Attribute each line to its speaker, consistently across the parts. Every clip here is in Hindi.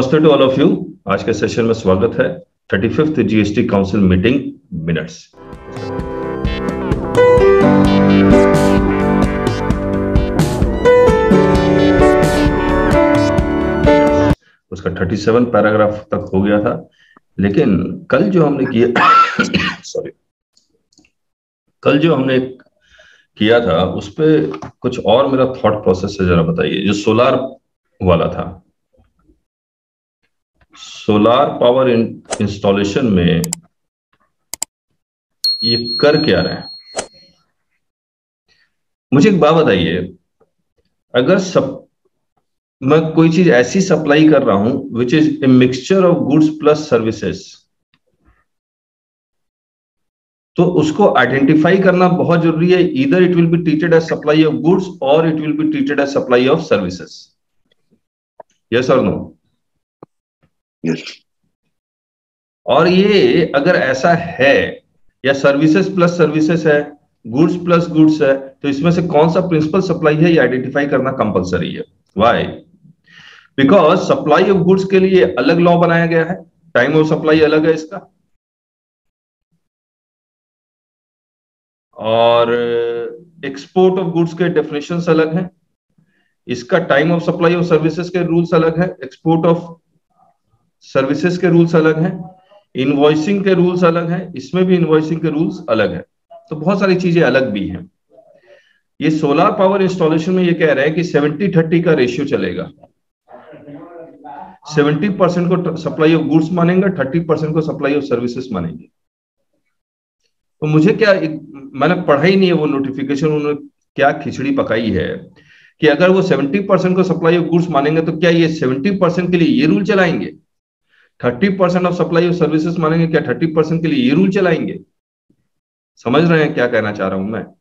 Speaker 1: नमस्ते टू ऑल ऑफ यू। आज के सेशन में स्वागत है 35th GST council meeting minutes. उसका 37 पैराग्राफ तक हो गया था, लेकिन कल जो हमने किया सॉरी कल जो हमने किया था उस पे कुछ और मेरा थॉट प्रोसेस है, जरा बताइए। जो सोलार वाला था, सोलार पावर इंस्टॉलेशन में ये कर क्या रहे हैं? मुझे एक बात बताइए, अगर मैं कोई चीज ऐसी सप्लाई कर रहा हूं which is a mixture of goods plus services, तो उसको आइडेंटिफाई करना बहुत जरूरी है। Either it will be treated as supply of goods और it will be treated as supply of services. Yes और नो?
Speaker 2: यस।
Speaker 1: और ये अगर ऐसा है, या सर्विसेज प्लस सर्विसेज है, गुड्स प्लस गुड्स है, तो इसमें से कौन सा प्रिंसिपल सप्लाई है ये आइडेंटिफाई करना कंपलसरी है। Why? Because supply of goods के लिए अलग लॉ बनाया गया है, टाइम ऑफ सप्लाई अलग है इसका, और एक्सपोर्ट ऑफ गुड्स के डेफिनेशंस अलग हैं। इसका time of supply of services के रूल्स अलग है, एक्सपोर्ट ऑफ सर्विसेज के रूल्स अलग हैं, इनवॉइसिंग के रूल्स अलग हैं, इसमें भी इनवॉइसिंग के रूल्स अलग है। तो बहुत सारी चीजें अलग भी हैं। ये सोलर पावर इंस्टॉलेशन में ये कह रहे हैं कि 70-30 का रेशियो चलेगा। 70% को सप्लाई ऑफ गुड्स मानेंगे, 30% को सप्लाई ऑफ सर्विसेज मानेंगे। तो मुझे क्या, मैंने पढ़ा ही नहीं है वो नोटिफिकेशन, उन्होंने क्या खिचड़ी पकाई है कि अगर वो 70% को सप्लाई ऑफ गुड्स मानेंगे तो क्या ये 70% के लिए ये रूल चलाएंगे, 30% ऑफ सप्लाई ऑफ सर्विसेज मानेंगे, क्या 30% के लिए ये रूल चलाएंगे? समझ रहे हैं क्या कहना चाह रहा हूं मैं?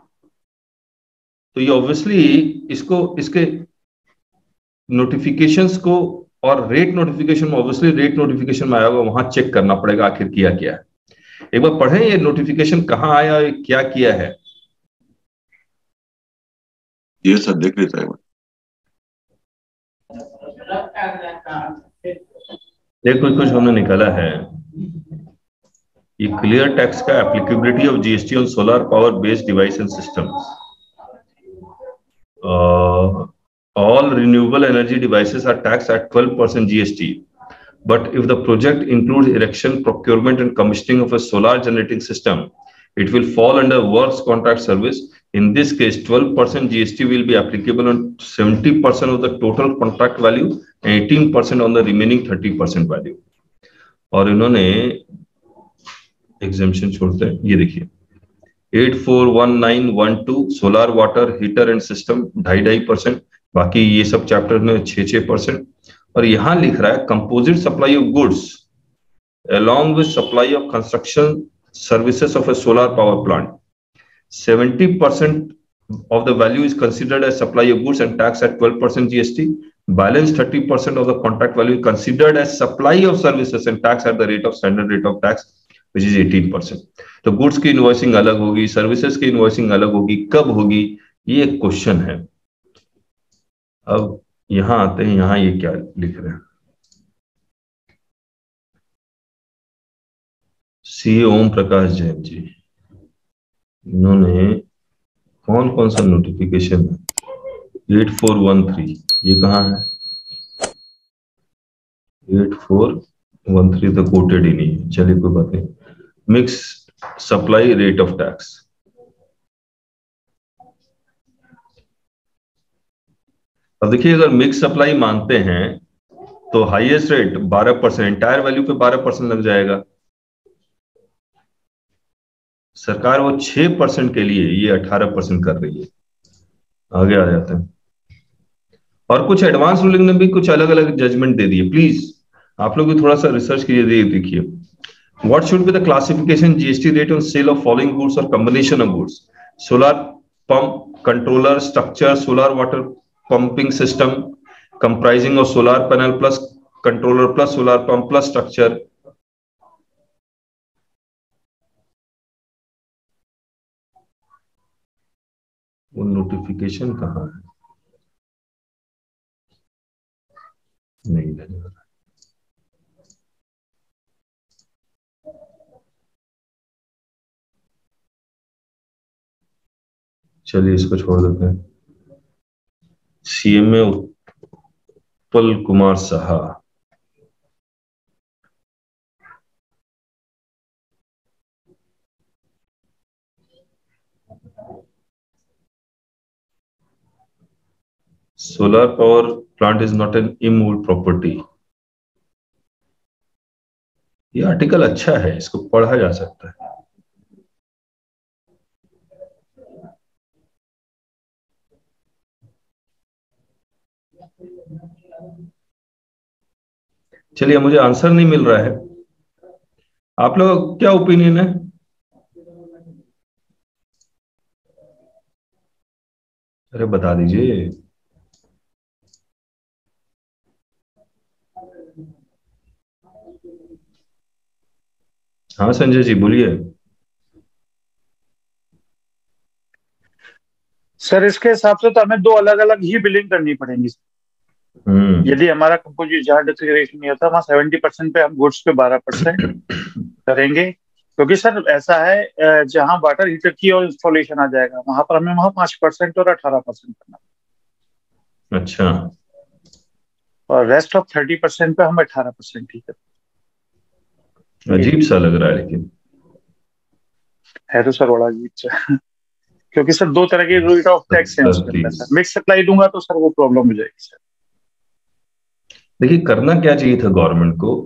Speaker 1: तो ये ऑब्वियसली इसके नोटिफिकेशंस को, और रेट नोटिफिकेशन में, ऑब्वियसली रेट नोटिफिकेशन में आया होगा, वहां चेक करना पड़ेगा आखिर किया क्या है। एक बार पढ़ें ये नोटिफिकेशन कहां आया, क्या किया है।
Speaker 2: ये सब देख लेता है।
Speaker 1: देखो कुछ हमने निकाला है, ये क्लियर टैक्स का applicability of GST on solar power based device and systems. All renewable energy devices are taxed at 12% GST. But if the project includes erection, procurement, and commissioning of a solar generating system, it will fall under works contract service. In this case, 12% GST will be applicable on 70% of the total contract value and 18% on the remaining 30% value. और इन्होंने एग्जेम्पशन छोड़ते हैं, ये देखिए 841912 solar water heater and system 2.5%, बाकी ये सब चैप्टर में 6%। और यहां लिख रहा है composite supply of goods along with supply of construction services of a solar power plant, 70% of the value is considered as supply of goods and taxed at 12% GST. Balance 30% of the contract value considered as supply of services and taxed at the rate of standard rate of tax, which is 18%. तो गुड्स की इनवॉइसिंग अलग होगी, सर्विसेज की इनवॉइसिंग अलग होगी, कब होगी ये एक क्वेश्चन है। अब यहां आते हैं, यहां ये क्या लिख रहे हैं, सी ओम प्रकाश जैन जी, इन्होंने कौन कौन सा नोटिफिकेशन है 8413, ये कहां है? 8413 तो कोटेड ही नहीं है, चलिए कोई बात नहीं। Mix supply rate of tax, अब देखिए अगर मिक्स सप्लाई मानते हैं तो हाईएस्ट रेट 12%, एंटायर वैल्यू पे 12% लग जाएगा। सरकार वो 6% के लिए ये 18% कर रही है। आगे आ जाते हैं, और कुछ एडवांस रूलिंग ने भी कुछ अलग अलग जजमेंट दे दिए। प्लीज आप लोग भी थोड़ा सा रिसर्च कीजिए, देखिए what should be the classification GST rate on sale of following goods और combination of goods: solar pump, controller, structure, solar water pumping system comprising of solar panel plus controller plus solar pump plus structure. वो नोटिफिकेशन कहाँ है? नहीं लगा। चलिए इसको छोड़ देते हैं। CMA Utpal Kumar Saha, solar power plant is not an immovable property. ये आर्टिकल अच्छा है, इसको पढ़ा जा सकता है। चलिए, मुझे आंसर नहीं मिल रहा है, आप लोग क्या ओपिनियन है? अरे बता दीजिए। हाँ संजय जी बोलिए।
Speaker 3: सर इसके हिसाब से तो हमें दो अलग अलग ही बिलिंग करनी पड़ेगी। यदि हमारा कंपोजिट जहां डिक्लेरेशन नहीं होता वहां 70% पे हम गुड्स पे 12% करेंगे, क्योंकि सर ऐसा है जहां वाटर हीटर की और इंस्टॉलेशन आ जाएगा वहां पर हमें वहां 5% और 18% करना।
Speaker 1: अच्छा,
Speaker 3: और रेस्ट ऑफ 30% पे हम 18% ही करते।
Speaker 1: अजीब सा लग रहा है, लेकिन
Speaker 3: है तो सर बड़ा अजीब सा क्योंकि सर दो तरह के रेट ऑफ टैक्स हैं उसके अंदर। सर मिक्स सप्लाई दूंगा तो सर वो प्रॉब्लम हो जाएगी सर।
Speaker 1: देखिए, करना क्या चाहिए था गवर्नमेंट को,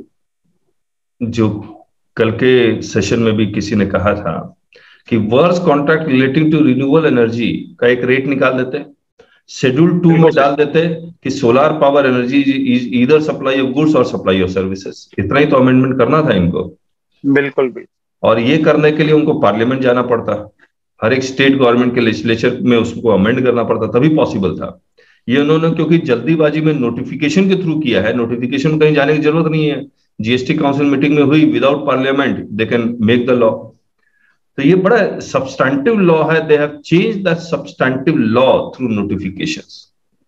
Speaker 1: जो कल के सेशन में भी किसी ने कहा था कि works contract relating to renewable energy का एक रेट निकाल देते, शेड्यूल 2 में डाल देते कि solar power energy is either supply of goods और सप्लाई ऑफ सर्विसेज। इतना ही तो अमेंडमेंट करना था इनको।
Speaker 3: बिल्कुल भी।
Speaker 1: और ये करने के लिए उनको पार्लियामेंट जाना पड़ता, हर एक स्टेट गवर्नमेंट के लेजिस्लेचर में उसको अमेंड करना पड़ता, तभी पॉसिबल था। ये उन्होंने क्योंकि जल्दीबाजी में नोटिफिकेशन के थ्रू किया है, नोटिफिकेशन में कहीं जाने की जरूरत नहीं है। जीएसटी काउंसिल मीटिंग में हुई, without parliament they can make the law. तो ये बड़ा सब्सटैंटिव लॉ है, they have change the substantive law through notifications.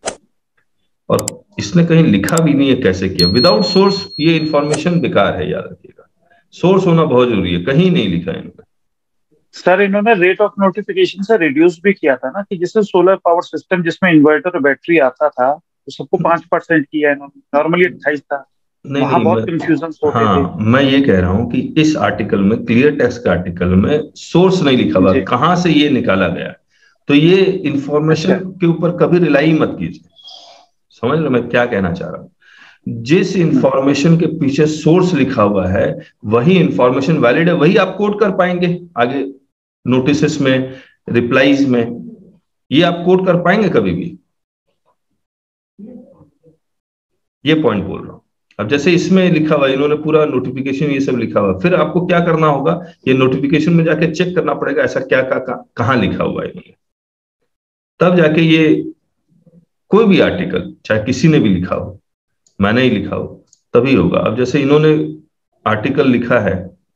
Speaker 1: और इसने कहीं लिखा भी नहीं है कैसे किया, विदाउट सोर्स। ये इंफॉर्मेशन बेकार है, याद रखिएगा, सोर्स होना बहुत जरूरी है, कहीं नहीं लिखा है इनका।
Speaker 3: सर इन्होंने रेट ऑफ नोटिफिकेशन से रिड्यूस भी किया था ना, कि जिससे सोलर पावर सिस्टम जिसमें इन्वर्टर और बैटरी आता था तो सबको 5% किया इन्होंने, नॉर्मली 28 था। वहां बहुत कंफ्यूजन होते थे।
Speaker 1: मैं ये कह रहा हूं कि इस आर्टिकल में, क्लियर टेक्स्ट के आर्टिकल में सोर्स नहीं लिखा हुआ, कहां से ये निकाला गया। तो ये इंफॉर्मेशन के ऊपर कभी रिलाई मत कीजिए। समझ लो मैं क्या कहना चाह रहा हूं। जिस इंफॉर्मेशन के पीछे सोर्स लिखा हुआ है वही इंफॉर्मेशन वैलिड है, वही आप कोट कर पाएंगे आगे नोटिस में, रिप्लाईज में। ये आप कोट कर पाएंगे कभी भी, ये पॉइंट बोल रहा हूं। अब जैसे इसमें लिखा हुआ, इन्होंने पूरा नोटिफिकेशन ये सब लिखा हुआ, फिर आपको क्या करना होगा, ये नोटिफिकेशन में जाके चेक करना पड़ेगा ऐसा क्या कहां लिखा हुआ है इन्होंने, तब जाके ये कोई भी आर्टिकल, चाहे किसी ने भी लिखा हो, मैंने ही लिखा हो, तभी होगा। अब जैसे इन्होंने आर्टिकल लिखा है,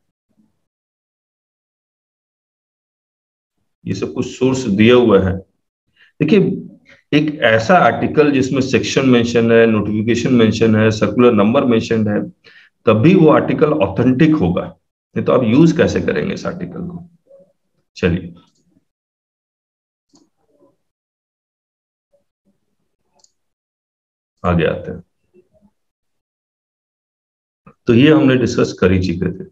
Speaker 1: ये सब कुछ सोर्स दिया हुआ है। देखिए, एक ऐसा आर्टिकल जिसमें सेक्शन मेंशन है, नोटिफिकेशन मेंशन है, सर्कुलर नंबर मेंशन है, तभी वो आर्टिकल ऑथेंटिक होगा, नहीं तो आप यूज कैसे करेंगे इस आर्टिकल को। चलिए आगे आते हैं। तो ये हमने डिस्कस कर ही चुके थे।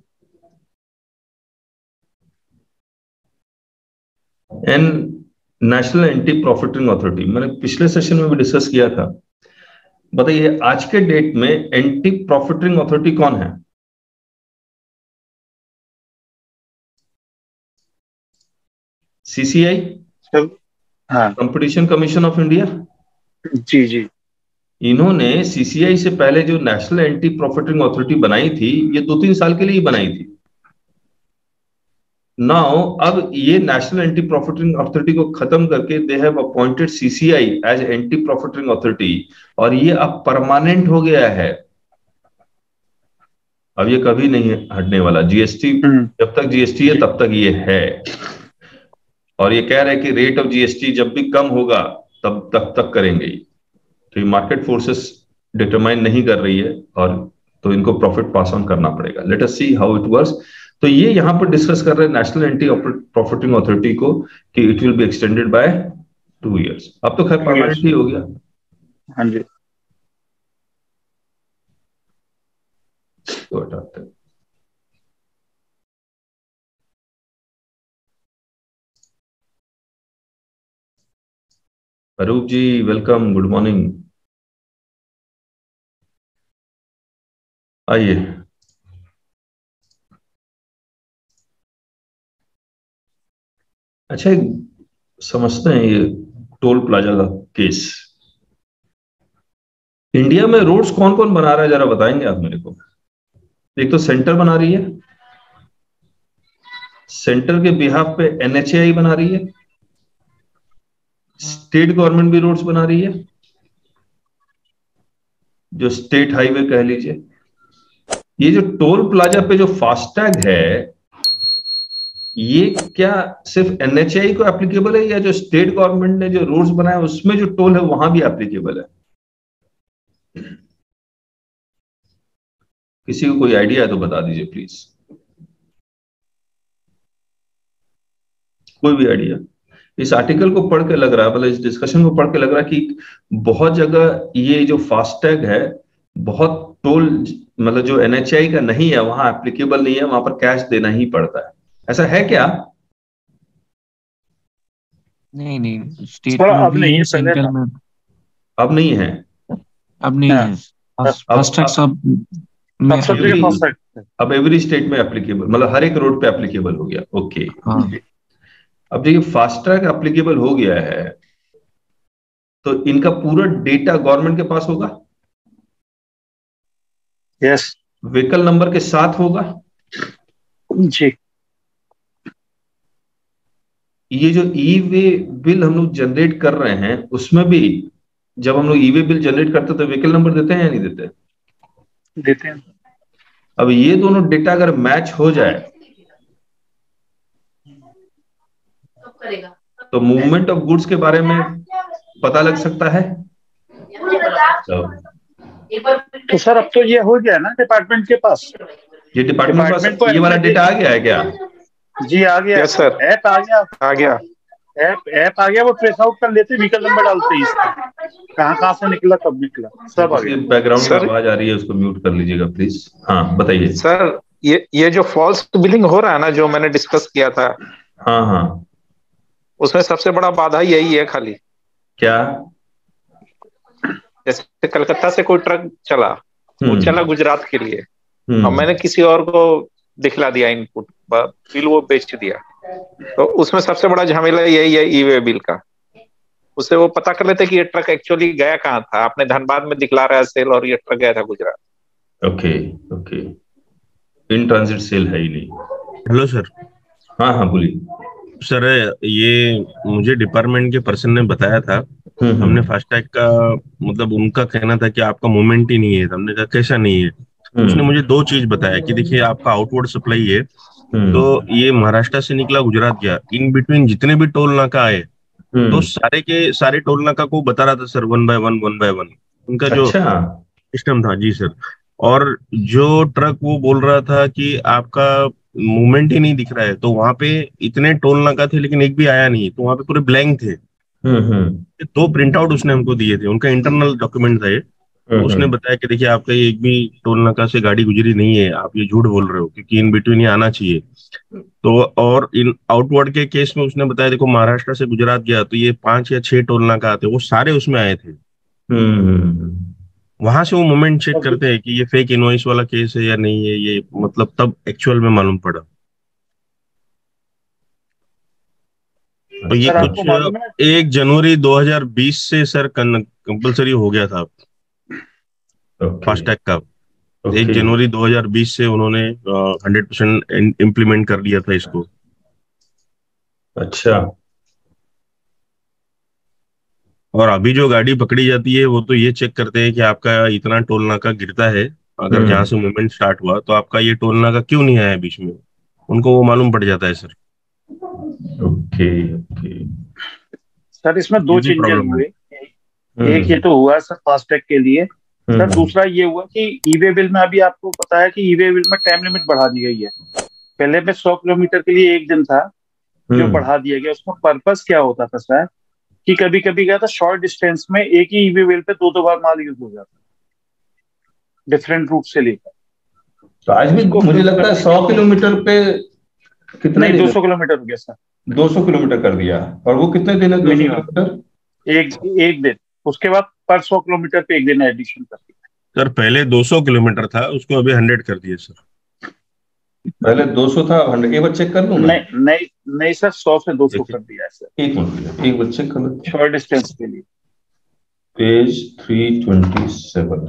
Speaker 1: And national anti profiting authority, मैंने पिछले सेशन में भी डिस्कस किया था। बताइए आज के डेट में एंटी प्रॉफिटिंग अथॉरिटी कौन है? CCI, competition commission of India.
Speaker 3: जी जी।
Speaker 1: इन्होंने सीसीआई से पहले जो नेशनल एंटी प्रॉफिटिंग अथॉरिटी बनाई थी, ये 2-3 साल के लिए ही बनाई थी। नाउ अब ये नेशनल एंटी प्रॉफिटिंग अथॉरिटी को खत्म करके they have appointed CCI as anti profiting authority, और ये अब परमानेंट हो गया है। अब ये कभी नहीं हटने वाला। जीएसटी, जब तक जीएसटी है तब तक ये है। और ये कह रहे हैं कि रेट ऑफ जीएसटी जब भी कम होगा तब तक करेंगे। तो ये मार्केट फोर्सेस डिटरमाइन नहीं कर रही है, और तो इनको प्रॉफिट पास ऑन करना पड़ेगा। Let us see how it works. तो ये यहाँ पर डिस्कस कर रहे हैं नेशनल एंटी प्रॉफिटिंग अथॉरिटी को कि it will be extended by 2 years। अब तो खैर परमानेंट ही हो गया।
Speaker 3: हाँ जी,
Speaker 1: तो हटाते हैं। Arup ji welcome, good morning, आइए। अच्छा, समझते हैं ये टोल प्लाजा का केस। इंडिया में रोड्स कौन कौन बना रहा है, जरा बताएंगे आप मेरे को? एक तो सेंटर बना रही है, सेंटर के बिहाफ पे एनएचएआई बना रही है, स्टेट गवर्नमेंट भी रोड्स बना रही है, जो स्टेट हाईवे कह लीजिए। ये जो टोल प्लाजा पे जो फास्टैग है, ये क्या सिर्फ एनएचएआई को एप्लीकेबल है, या जो स्टेट गवर्नमेंट ने जो रोड्स बनाए उसमें जो टोल है वहां भी एप्लीकेबल है? किसी को कोई आइडिया है तो बता दीजिए प्लीज, कोई भी आइडिया। इस आर्टिकल को पढ़ के लग रहा है, मतलब इस डिस्कशन को पढ़ के लग रहा है कि बहुत जगह ये जो फास्टैग है, बहुत टोल मतलब जो एनएचआई का नहीं है वहां एप्लीकेबल नहीं है, वहां पर कैश देना ही पड़ता है। ऐसा है क्या?
Speaker 4: नहीं नहीं, स्टेट में
Speaker 3: अब
Speaker 4: भी
Speaker 3: नहीं
Speaker 4: है,
Speaker 3: है,
Speaker 4: सेंट्रल में
Speaker 1: अब नहीं है।
Speaker 4: अब नहीं है। फास्टैग सब में
Speaker 1: अब एवरी स्टेट में एप्लीकेबल, मतलब हर एक रोड पे एप्लीकेबल हो गया। ओके,
Speaker 4: हाँ।
Speaker 1: अब देखिए फास्टैग एप्लीकेबल हो गया है तो इनका पूरा डेटा गवर्नमेंट के पास होगा।
Speaker 3: यस,
Speaker 1: व्हीकल नंबर के साथ होगा
Speaker 3: जी।
Speaker 1: ये जो ई वे बिल हम लोग जनरेट कर रहे हैं उसमें भी, जब हम लोग ई वे बिल जनरेट करते हैं तो व्हीकल नंबर देते हैं या नहीं देते?
Speaker 3: देते हैं।
Speaker 1: अब ये दोनों डेटा अगर मैच हो जाए तो मूवमेंट ऑफ गुड्स के बारे में पता लग सकता है।
Speaker 3: तो सर अब तो ये हो गया ना डिपार्टमेंट के पास,
Speaker 1: ये डिपार्टमेंट के पास ये वाला डेटा आ गया है क्या?
Speaker 3: जी आ गया।
Speaker 5: यस सर,
Speaker 3: ऐप आ गया। ऐप आ गया, वो ट्रेस आउट कर लेते, व्हीकल नंबर डालते ही इसका कहाँ से निकला, कब निकला, सब आ गया।
Speaker 1: बैकग्राउंड में आवाज आ रही है, उसको म्यूट कर लीजिएगा प्लीज। हाँ बताइए
Speaker 5: सर। ये जो फॉल्स बिलिंग हो रहा है ना, जो मैंने डिस्कस किया था,
Speaker 1: हाँ हाँ,
Speaker 5: उसमें सबसे बड़ा बाधा यही है खाली।
Speaker 1: क्या?
Speaker 5: जैसे कलकत्ता से कोई ट्रक चला, वो चला गुजरात के लिए, और मैंने किसी और को दिखला दिया इनपुट बिल, वो बेच दिया, तो उसमें सबसे बड़ा झमेला यही है ई वे बिल का। उससे वो पता कर लेते कि ये ट्रक एक्चुअली गया कहाँ था। आपने धनबाद में दिखला रहा है सेल, और ये ट्रक गया था Gujarat.
Speaker 1: Okay okay, in transit sale है ही नहीं।
Speaker 6: Hello sir.
Speaker 1: हाँ हाँ बोलिए
Speaker 6: सर, ये मुझे डिपार्टमेंट के पर्सन ने बताया था। हमने फास्टैग का मतलब उनका कहना था कि आपका मूवमेंट ही नहीं है। हमने कहा कैसा नहीं है? उसने मुझे 2 चीज बताया कि देखिए आपका आउटवर्ड सप्लाई है, तो ये महाराष्ट्र से निकला गुजरात गया, इन बिटवीन जितने भी टोल नाका आए तो सारे के सारे टोल नाका को बता रहा था सर, 1 by 1 उनका जो सिस्टम था। जी सर। और जो ट्रक वो बोल रहा था कि आपका मूवमेंट ही नहीं दिख रहा है, तो वहां पे इतने टोल नाका थे लेकिन एक भी आया नहीं, तो वहां पे पूरे ब्लैंक थे। 2 प्रिंट आउट उसने हमको दिए थे, उनका इंटरनल डॉक्यूमेंट था ये। तो उसने बताया कि देखिए आपका एक भी टोल नाका से गाड़ी गुजरी नहीं है, आप ये झूठ बोल रहे हो, क्योंकि इन बिटवीन ये आना चाहिए। तो और इन आउटवर्ड के केस में उसने बताया देखो महाराष्ट्र से गुजरात गया तो ये 5 या 6 टोल नाका आते, वो सारे उसमें आए थे। वहां से वो मोमेंट चेक करते हैं कि ये फेक इनवॉइस वाला केस है या नहीं है, ये मतलब तब एक्चुअल में मालूम पड़ा। तो ये कुछ 1 जनवरी 2020 से सर कंपलसरी हो गया था फास्टैग का। 1 जनवरी 2020 से उन्होंने 100% इम्प्लीमेंट कर लिया था इसको।
Speaker 1: अच्छा।
Speaker 6: और अभी जो गाड़ी पकड़ी जाती है वो तो ये चेक करते हैं कि आपका इतना टोल नाका गिरता है, अगर जहां से मूवमेंट स्टार्ट हुआ तो आपका ये टोल नाका क्यों नहीं आया बीच में, उनको वो मालूम पड़ जाता है सर।
Speaker 1: ओके ओके
Speaker 3: सर, इसमें 2 चेंजेस हुए। एक ये तो हुआ सर फास्टैग के लिए। सर दूसरा ये हुआ कि ई वे बिल में, अभी आपको पता है कि ई वे बिल में टाइम लिमिट बढ़ा दी गई है। पहले में 100 किलोमीटर के लिए 1 दिन था, जो बढ़ा दिया गया। उसका पर्पस क्या होता था सर, कि कभी कभी क्या था, शॉर्ट डिस्टेंस में एक ही ईवी वेल पे 2 बार माल यूज हो जाता, डिफरेंट रूट से लेकर।
Speaker 1: तो आज भी मुझे लगता है 100 किलोमीटर पे कितने,
Speaker 3: 200 किलोमीटर हो गया सर,
Speaker 1: 200 किलोमीटर कर दिया। और वो कितने दिन है 200 किलोमीटर?
Speaker 3: एक दिन। उसके बाद पर 100 किलोमीटर पे 1 दिन एडिशन कर दिया
Speaker 6: सर। पहले 200 किलोमीटर था, उसको अभी 100 कर दिए सर।
Speaker 1: पहले 200 था, 100। एक बार चेक कर लूं मैं?
Speaker 3: नहीं सर, 100 से 200 कर दिया है सर।
Speaker 1: एक मिनट, एक बार चेक कर लो
Speaker 3: शॉर्ट डिस्टेंस के लिए।
Speaker 1: पेज 327।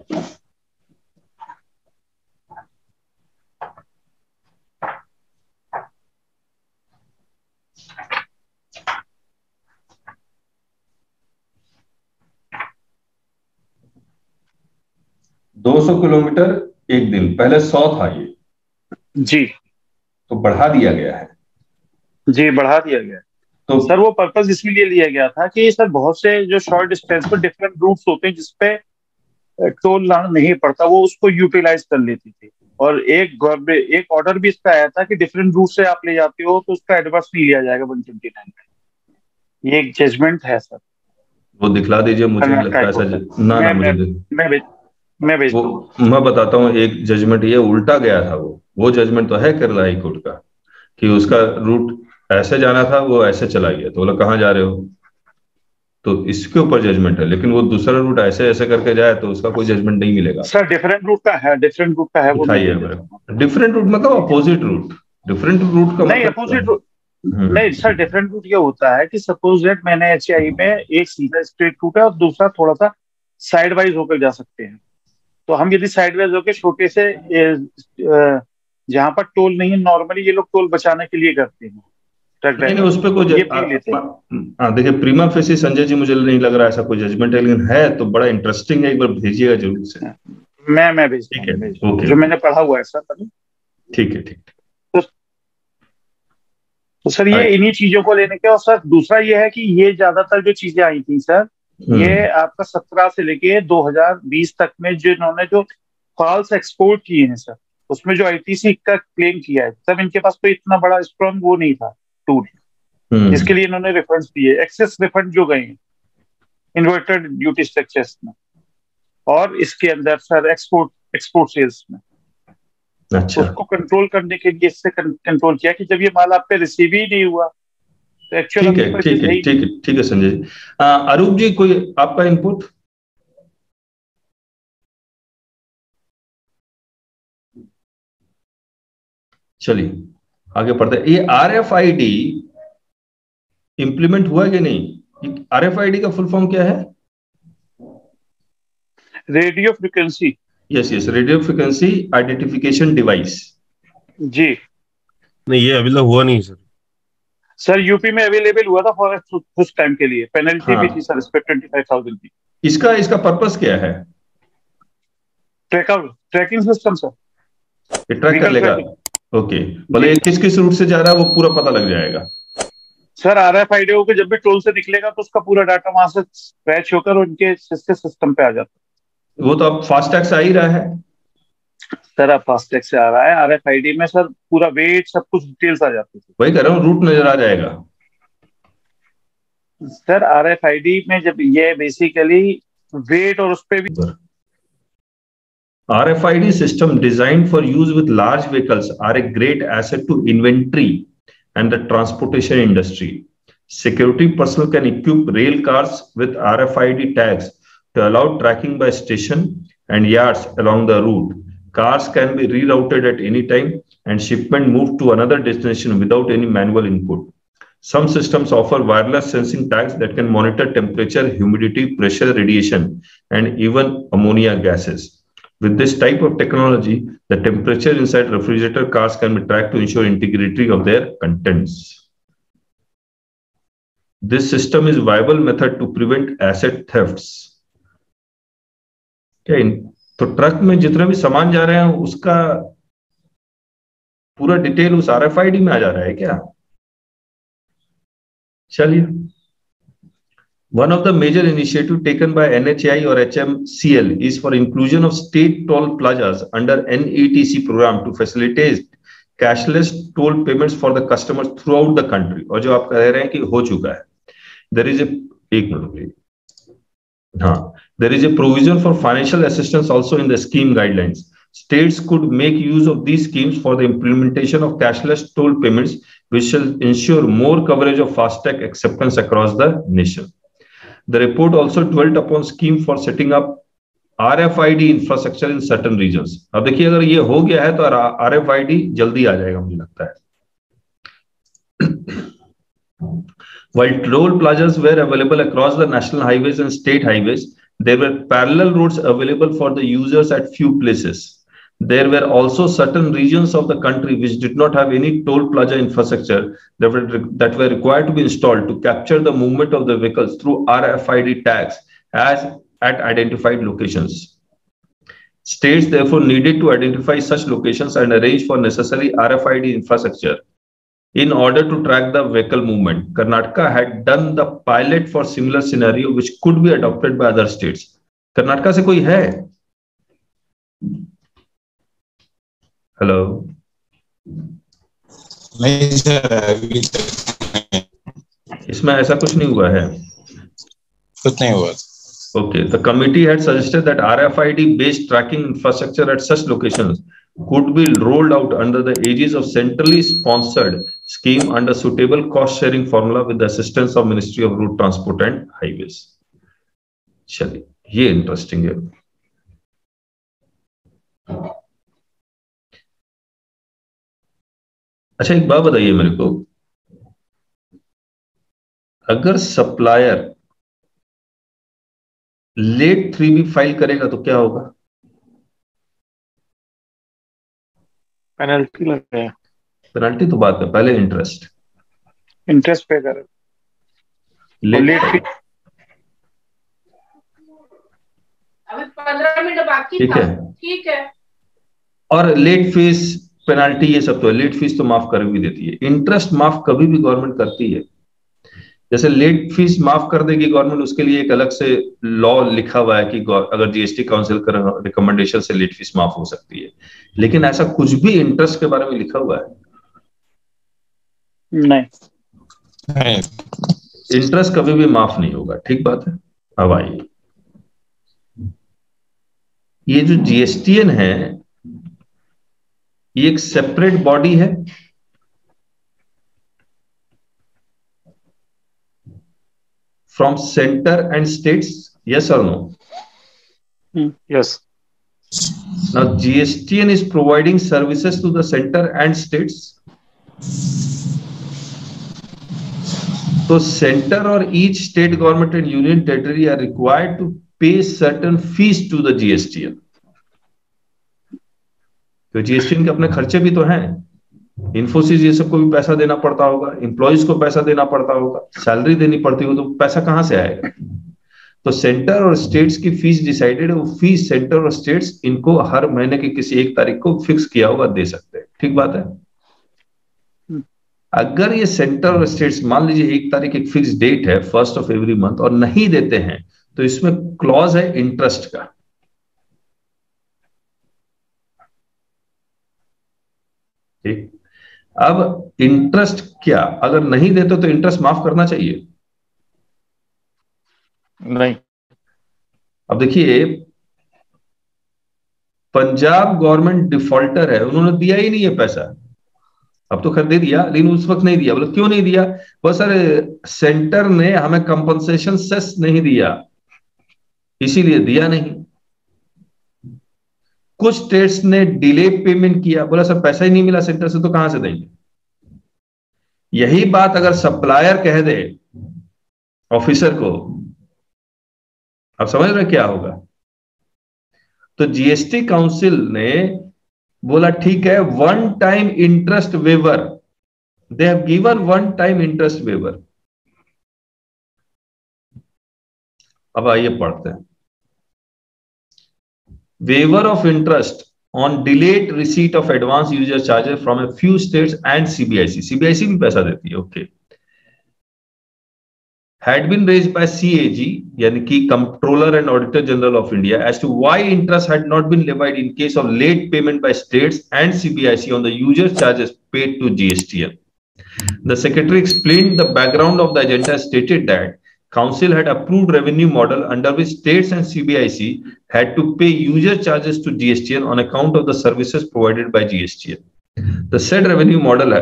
Speaker 1: दो 200 किलोमीटर 1 दिन, पहले 100 था ये
Speaker 3: जी,
Speaker 1: तो बढ़ा दिया गया है।
Speaker 3: जी बढ़ा दिया गया। तो सर वो पर्पस इसलिए लिया गया था कि सर बहुत से जो शॉर्ट डिस्टेंस पर डिफरेंट रूट्स होते हैं जिसपे टोल लाना नहीं पड़ता, वो उसको यूटिलाइज कर लेती थी। और एक ऑर्डर भी इसका आया था कि डिफरेंट रूट से आप ले जाते हो तो उसका एडवांस नहीं लिया जाएगा 129 में। ये एक जजमेंट है सर।
Speaker 1: वो दिखला दीजिए, मुझे नहीं लगता ऐसा। ना मैं बताता हूँ, एक जजमेंट ये उल्टा गया था। वो जजमेंट तो है केरला हाई कोर्ट का कि उसका रूट ऐसे जाना था, वो ऐसे चला गया, तो बोला कहाँ जा रहे हो, तो इसके ऊपर जजमेंट है। लेकिन वो दूसरा रूट ऐसे ऐसे करके जाए तो उसका कोई जजमेंट नहीं मिलेगा
Speaker 3: सर। डिफरेंट रूट का है, डिफरेंट रूट का है वो।
Speaker 1: डिफरेंट रूट मतलब अपोजिट रूट। डिफरेंट रूट का
Speaker 3: नहीं, अपोजिट रूट नहीं सर। डिफरेंट रूट ये होता है कि सपोज दैट मैंने एचआई में एक सीधा स्ट्रेट रूट है और दूसरा थोड़ा सा साइड वाइज होकर जा सकते हैं। तो हम यदि साइड वाइज होकर छोटे से जहां पर टोल नहीं है, नॉर्मली ये लोग टोल बचाने के लिए करते हैं।
Speaker 1: नहीं, उस पे कोई देखिए प्रीमा फेसी संजय जी, मुझे नहीं लग रहा ऐसा कोई जजमेंट है, लेकिन है तो बड़ा इंटरेस्टिंग है। एक बार भेजिएगा जरूर से।
Speaker 3: मैं भेजता हूं, जो मैंने पढ़ा हुआ है सर।
Speaker 1: ठीक है।
Speaker 3: तो सर ये इन्हीं चीजों को लेने के। और सर दूसरा ये है कि ये ज्यादातर जो चीजें आई थी सर, ये आपका 17 से लेके 2020 तक में जिन्होंने जो फॉल्स एक्सपोर्ट किए हैं सर, उसमें जो आईटीसी का क्लेम किया है, तब इनके पास तो इतना बड़ा स्ट्रॉन्ग वो नहीं था टूल, जिसके लिए इन्होंने रिफंड्स दिए, एक्सेस रिफंड जो गए हैं इन्वर्टेड ड्यूटी स्ट्रक्चर्स में, और इसके अंदर सर एक्सपोर्ट सेल्स में।
Speaker 1: अच्छा।
Speaker 3: उसको कंट्रोल करने के लिए इससे कंट्रोल किया कि जब ये माल आप पे रिसीव ही नहीं हुआ तो एक्चुअली।
Speaker 1: ठीक है संजय जी। अरूप जी, कोई आपका इनपुट? चलिए आगे पढ़ते हैं। ये RFID इंप्लीमेंट हुआ कि नहीं? RFID का फुल फॉर्म क्या है?
Speaker 3: Radio frequency.
Speaker 1: Yes, radio frequency identification device.
Speaker 3: जी
Speaker 6: नहीं, ये अभी तक हुआ नहीं
Speaker 3: सर। यूपी में अवेलेबल हुआ था फॉर कुछ टाइम के लिए, पेनल्टी भी थी सर इस पे 25,000 की।
Speaker 1: इसका पर्पस क्या है?
Speaker 3: ट्रैकिंग सिस्टम सर,
Speaker 1: ट्रैक कर लेगा। ओके, बोले किस रूट से जा रहा है वो पूरा पता लग जाएगा
Speaker 3: सर। RFID को जब भी टोल से निकलेगा तो उसका पूरा डाटा वहां से फैच होकर उनके सिस्टम पे आ जाता है।
Speaker 1: वो तो अब फास्टैग से आ ही रहा है
Speaker 3: सर। अब फास्टैग से आ रहा है। RFID में सर पूरा वेट सब कुछ डिटेल्स आ जाती है।
Speaker 1: वही कह रहा हूँ, रूट नजर आ जाएगा
Speaker 3: सर। RFID में जब ये बेसिकली वेट और उस पे भी।
Speaker 1: RFID system designed for use with large vehicles are a great asset to inventory and the transportation industry. Security personnel can equip rail cars with RFID tags to allow tracking by station and yards along the route. Cars can be rerouted at any time and shipment moved to another destination without any manual input. Some systems offer wireless sensing tags that can monitor temperature, humidity, pressure, radiation, and even ammonia gases. With this type of technology, the temperature inside refrigerator cars can be tracked to ensure integrity of their contents. This system is a viable method to prevent asset thefts. तो ट्रक में जितने भी सामान जा रहे हैं उसका पूरा डिटेल उस RFID में आ जा रहा है क्या? चलिए, one of the major initiatives taken by NHAI or HMCL is for inclusion of state toll plazas under NETC program to facilitate cashless toll payments for the customers throughout the country, और जो आप कह रहे हैं कि हो चुका है, देयर इज एक मिनट प्लीज, हाँ, there is a provision for financial assistance also in the scheme guidelines. States could make use of these schemes for the implementation of cashless toll payments, which shall ensure more coverage of FASTag acceptance across the nation. The report also dwelt upon scheme for setting up RFID infrastructure in certain regions. अब देखिए अगर ये हो गया है तो RFID जल्दी आ जाएगा मुझे लगता है. While toll plazas were available across the national highways and state highways, there were parallel roads available for the users at few places. There were also certain regions of the country which did not have any toll plaza infrastructure that were required to be installed to capture the movement of the vehicles through RFID tags as at identified locations. States therefore needed to identify such locations and arrange for necessary RFID infrastructure in order to track the vehicle movement. Karnataka had done the pilot for similar scenario which could be adopted by other states. Karnataka से कोई है? हेलो,
Speaker 7: नहीं सर,
Speaker 1: इसमें ऐसा कुछ नहीं हुआ है,
Speaker 7: कुछ नहीं हुआ.
Speaker 1: Okay, the committee had suggested that RFID based tracking infrastructure at such locations could be rolled out under the aegis of centrally sponsored scheme under suitable cost sharing formula with the assistance of Ministry of Road Transport and Highways. चलिए, ये इंटरेस्टिंग है. अच्छा, एक बात बताइए मेरे को, अगर सप्लायर लेट 3B फाइल करेगा तो क्या होगा?
Speaker 5: पेनल्टी लगेगा.
Speaker 1: पेनल्टी तो बात है, पहले इंटरेस्ट
Speaker 3: पे करे.
Speaker 8: अभी 15 मिनट बाकी
Speaker 1: ठीक
Speaker 8: था.
Speaker 1: है,
Speaker 8: ठीक है.
Speaker 1: और लेट फीस, पेनल्टी, ये सब तो है. लेट फीस तो माफ कर भी देती है, इंटरेस्ट माफ कभी भी गवर्नमेंट करती है. जैसे लेट फीस माफ कर देगी गवर्नमेंट, उसके लिए एक अलग से लॉ लिखा हुआ है कि अगर जीएसटी काउंसिल का रिकमेंडेशन से लेट फीस माफ हो सकती है, लेकिन ऐसा कुछ भी इंटरेस्ट के बारे में लिखा हुआ है
Speaker 3: नहीं.
Speaker 1: इंटरेस्ट कभी भी माफ नहीं होगा. ठीक बात है. अब आइए, ये जो जीएसटीएन है, ये एक सेपरेट बॉडी है. From center and states, yes or no?
Speaker 5: Yes.
Speaker 1: Now GSTN is providing services to the center and states. So center or each state government and union territory are required to pay certain fees to the GSTN. तो GSTN के अपने खर्चे भी तो हैं. इन्फोसिस ये सबको भी पैसा देना पड़ता होगा, एम्प्लॉइज को पैसा देना पड़ता होगा, सैलरी देनी पड़ती होगी, तो पैसा कहां से आएगा? तो सेंटर और स्टेट्स की फीस डिसाइडेड है, वो फीस सेंटर और स्टेट्स इनको हर महीने की किसी एक तारीख को फिक्स किया होगा दे सकते हैं. ठीक बात है. अगर ये सेंटर और स्टेट्स मान लीजिए 1 तारीख एक फिक्स डेट है 1st of every month और नहीं देते हैं, तो इसमें क्लॉज है इंटरेस्ट का. ठीक. अब इंटरेस्ट क्या, अगर नहीं देते तो इंटरेस्ट माफ करना चाहिए?
Speaker 5: नहीं.
Speaker 1: अब देखिए, पंजाब गवर्नमेंट डिफॉल्टर है, उन्होंने दिया ही नहीं है पैसा. अब तो खैर दे दिया, लेकिन उस वक्त नहीं दिया. बोले क्यों नहीं दिया? बस सर सेंटर ने हमें कंपनसेशन सेस नहीं दिया, इसीलिए दिया नहीं. कुछ स्टेट्स ने डिले पेमेंट किया, बोला सर पैसा ही नहीं मिला सेंटर से, तो कहां से देंगे? यही बात अगर सप्लायर कह दे ऑफिसर को, आप समझ रहे क्या होगा? तो जीएसटी काउंसिल ने बोला ठीक है, 1 time interest waiver, they have given 1 time interest waiver. अब आइए पढ़ते हैं. Waiver of interest on delayed receipt of advance user charges from a few states and CBIC. CBIC भी पैसा देती है. Okay. had been raised by CAG, यानी कि Comptroller and Auditor General of India, as to why interest had not been levied in case of late payment by states and CBIC on the user charges paid to GSTN. The Secretary explained the background of the agenda, stated that Council had approved revenue model under which states and CBIC had to pay user charges to GSTN on account of the services provided by GSTN. The said revenue model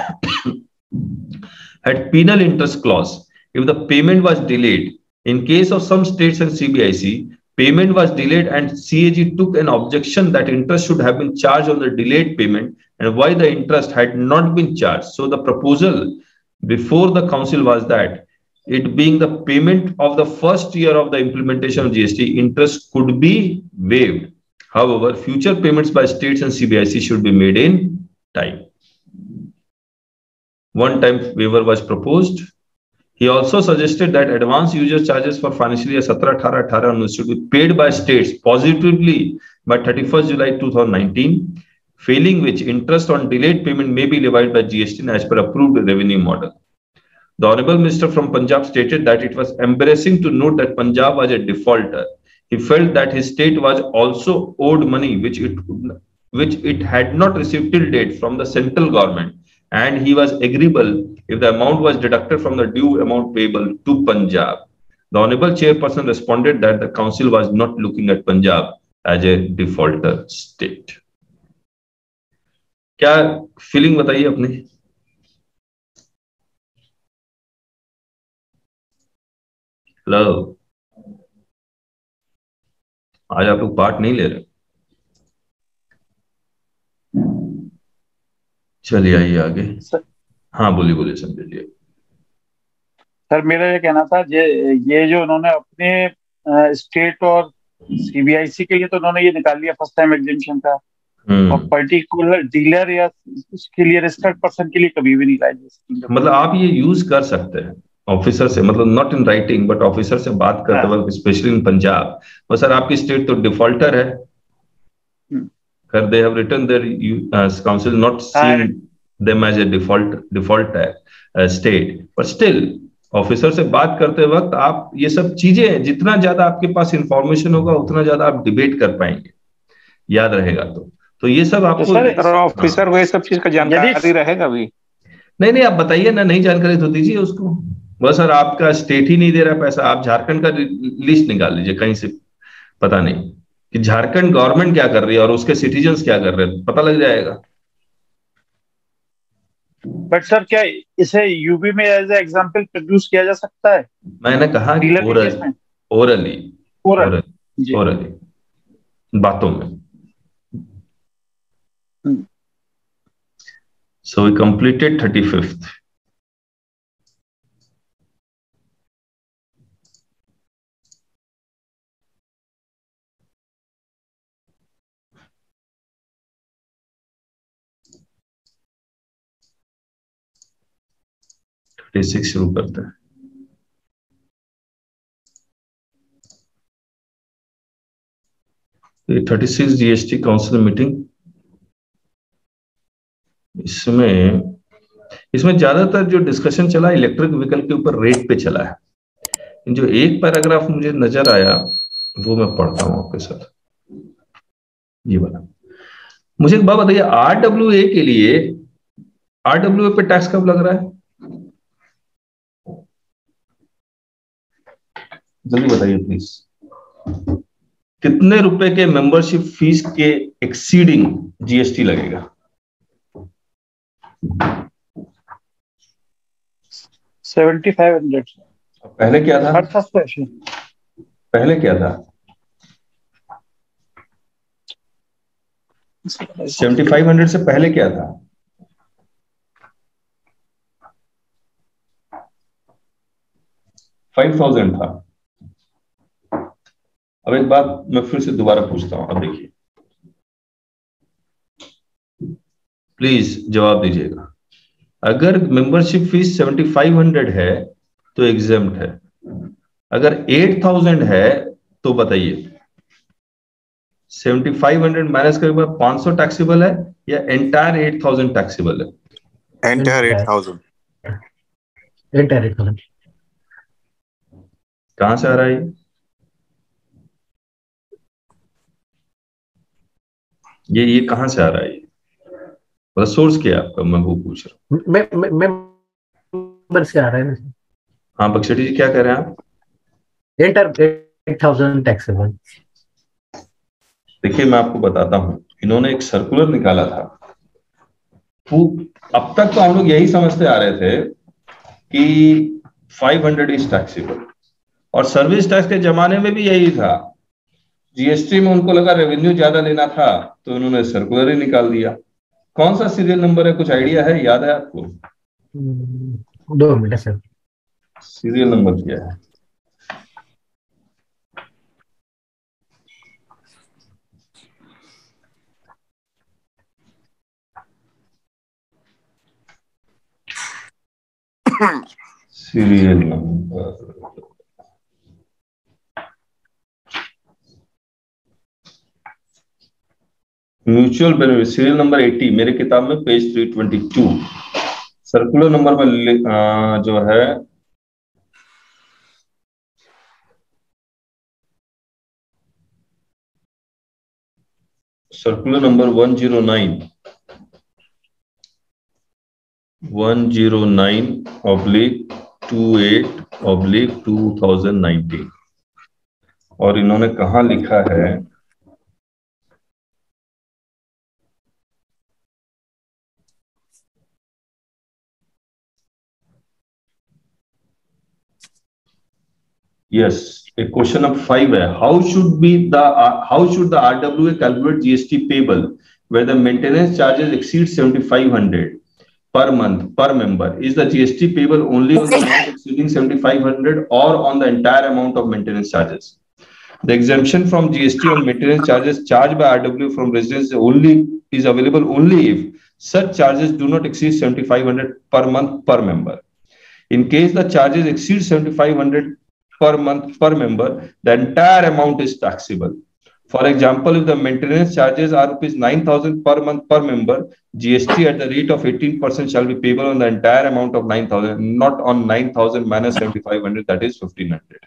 Speaker 1: had penal interest clause if the payment was delayed. In case of some states and CBIC, payment was delayed and CAG took an objection that interest should have been charged on the delayed payment and why the interest had not been charged. So the proposal before the council was that it being the payment of the first year of the implementation of GST, interest could be waived. However, future payments by states and CBIC should be made in time. One-time waiver was proposed. He also suggested that advance user charges for financial year 17-18 should be paid by states positively by 31st July 2019, failing which interest on delayed payment may be levied by GST as per approved revenue model. The Honorable Minister from Punjab stated that it was embarrassing to note that Punjab was a defaulter. He felt that his state was also owed money which it had not received till date from the central government, and he was agreeable if the amount was deducted from the due amount payable to Punjab. The Honorable Chairperson responded that the Council was not looking at Punjab as a defaulter state. क्या फीलिंग बताइए अपनी? हेलो, आज आप लोग पार्ट नहीं ले रहे? चलिए आइए आगे। हाँ बोलिए संजय जी।
Speaker 3: सर मेरा ये कहना था, ये जो उन्होंने अपने स्टेट और सीबीआईसी के लिए तो उन्होंने ये निकाल लिया फर्स्ट टाइम एग्जेम्पशन का, और पर्टिकुलर डीलर या उसके लिए रजिस्टर्ड पर्सन के लिए कभी भी नहीं लाए।
Speaker 1: मतलब आप ये यूज कर सकते हैं ऑफिसर से, मतलब not in writing but officer से बात करते वक्त, स्पेशली इन पंजाब। और सर आपकी स्टेट तो डिफॉल्टर है, they have written their council not seeing them as a default state, but still officer से बात करते वक्त आप ये सब चीजें, जितना ज्यादा आपके पास इंफॉर्मेशन होगा उतना ज्यादा आप डिबेट कर पाएंगे, याद रहेगा। तो ये सब आपको
Speaker 5: ऑफिसर को ये सब चीज का जानकारी रहेगा भी
Speaker 1: नहीं आप बताइए ना, नहीं जानकारी तो दीजिए उसको। बस सर आपका स्टेट ही नहीं दे रहा पैसा, आप झारखंड का लिस्ट निकाल लीजिए कहीं से, पता नहीं कि झारखंड गवर्नमेंट क्या कर रही है और उसके सिटीजन्स क्या कर रहे हैं, पता लग जाएगा।
Speaker 3: बट सर क्या इसे यूपी में एज ए एग्जांपल प्रोड्यूस किया जा सकता है?
Speaker 1: मैंने कहा ओरली बातों में। So we completed 35th। शुरू करते हैं। ये 36 जीएसटी काउंसिल मीटिंग, इसमें ज्यादातर जो डिस्कशन चला इलेक्ट्रिक व्हीकल के ऊपर रेट पे चला है। जो एक पैराग्राफ मुझे नजर आया वो मैं पढ़ता हूं आपके साथ, ये वाला। मुझे एक बात बताइए, आरडब्ल्यूए के लिए आरडब्ल्यूए पे टैक्स कब लग रहा है? जल्दी बताइए प्लीज। कितने रुपए के मेंबरशिप फीस के एक्सीडिंग जीएसटी लगेगा?
Speaker 3: 7500।
Speaker 1: पहले क्या था? पहले क्या था? 7500 से पहले क्या था? $5,000 था। अब एक बात मैं फिर से दोबारा पूछता हूं, अब देखिए प्लीज जवाब दीजिएगा। अगर मेंबरशिप फीस 7500 है तो एग्जेम्प्ट है, अगर 8000 है तो बताइए 7500 माइनस करके 500 टैक्सेबल है या एंटायर 8000 टैक्सेबल है?
Speaker 9: एंटायर 8000।
Speaker 1: कहां से आ रहा है ये कहां से आ रहा है ये? मतलब सोर्स क्या है आपका, मैं वो पूछ रहा हूँ।
Speaker 9: मैं से आ रहा है।
Speaker 1: हाँ बक्शेटी जी क्या कह रहे हैं आप?
Speaker 9: Enter 8000 taxable.
Speaker 1: देखिए मैं आपको बताता हूँ, इन्होंने एक सर्कुलर निकाला था। अब तक तो हम लोग यही समझते आ रहे थे कि 500 इज टैक्सेबल, और सर्विस टैक्स के जमाने में भी यही था। जीएसटी में उनको लगा रेवेन्यू ज्यादा लेना था तो उन्होंने सर्कुलर ही निकाल दिया। कौन सा सीरियल नंबर है, कुछ आइडिया है, याद है आपको?
Speaker 9: 2 मिनट सर।
Speaker 1: सीरियल नंबर क्या है? Serial number mutual benefit, serial number 80 मेरे किताब में पेज 322। सर्कुलर नंबर में जो है सर्कुलर नंबर 109/28/2019, और इन्होंने कहा लिखा है यस, एक क्वेश्चन नंबर 5 है, how should the RWA calculate GST payable where the maintenance charges exceed 7500 per month per member? Is the GST payable only on the amount exceeding 7500 or on the entire amount of maintenance charges? The exemption from GST on maintenance charges charged by RWA from residents is available only if such charges do not exceed 7500 per month per member. In case the charges exceed 7500 per month per member, the entire amount is taxable. For example, if the maintenance charges are ₹9,000 per month per member, GST at the rate of 18% shall be payable on the entire amount of 9,000, not on 9,000 minus 7,500, that is 1,500.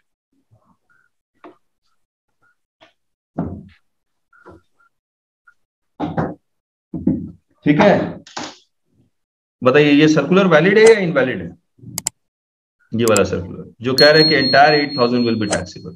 Speaker 1: ठीक है, बताइए ये सर्कुलर वैलिड है या इनवैलिड है? ये वाला सर्कुलर जो कह रहे हैं कि एंटायर 8,000 विल बी टैक्सेबल।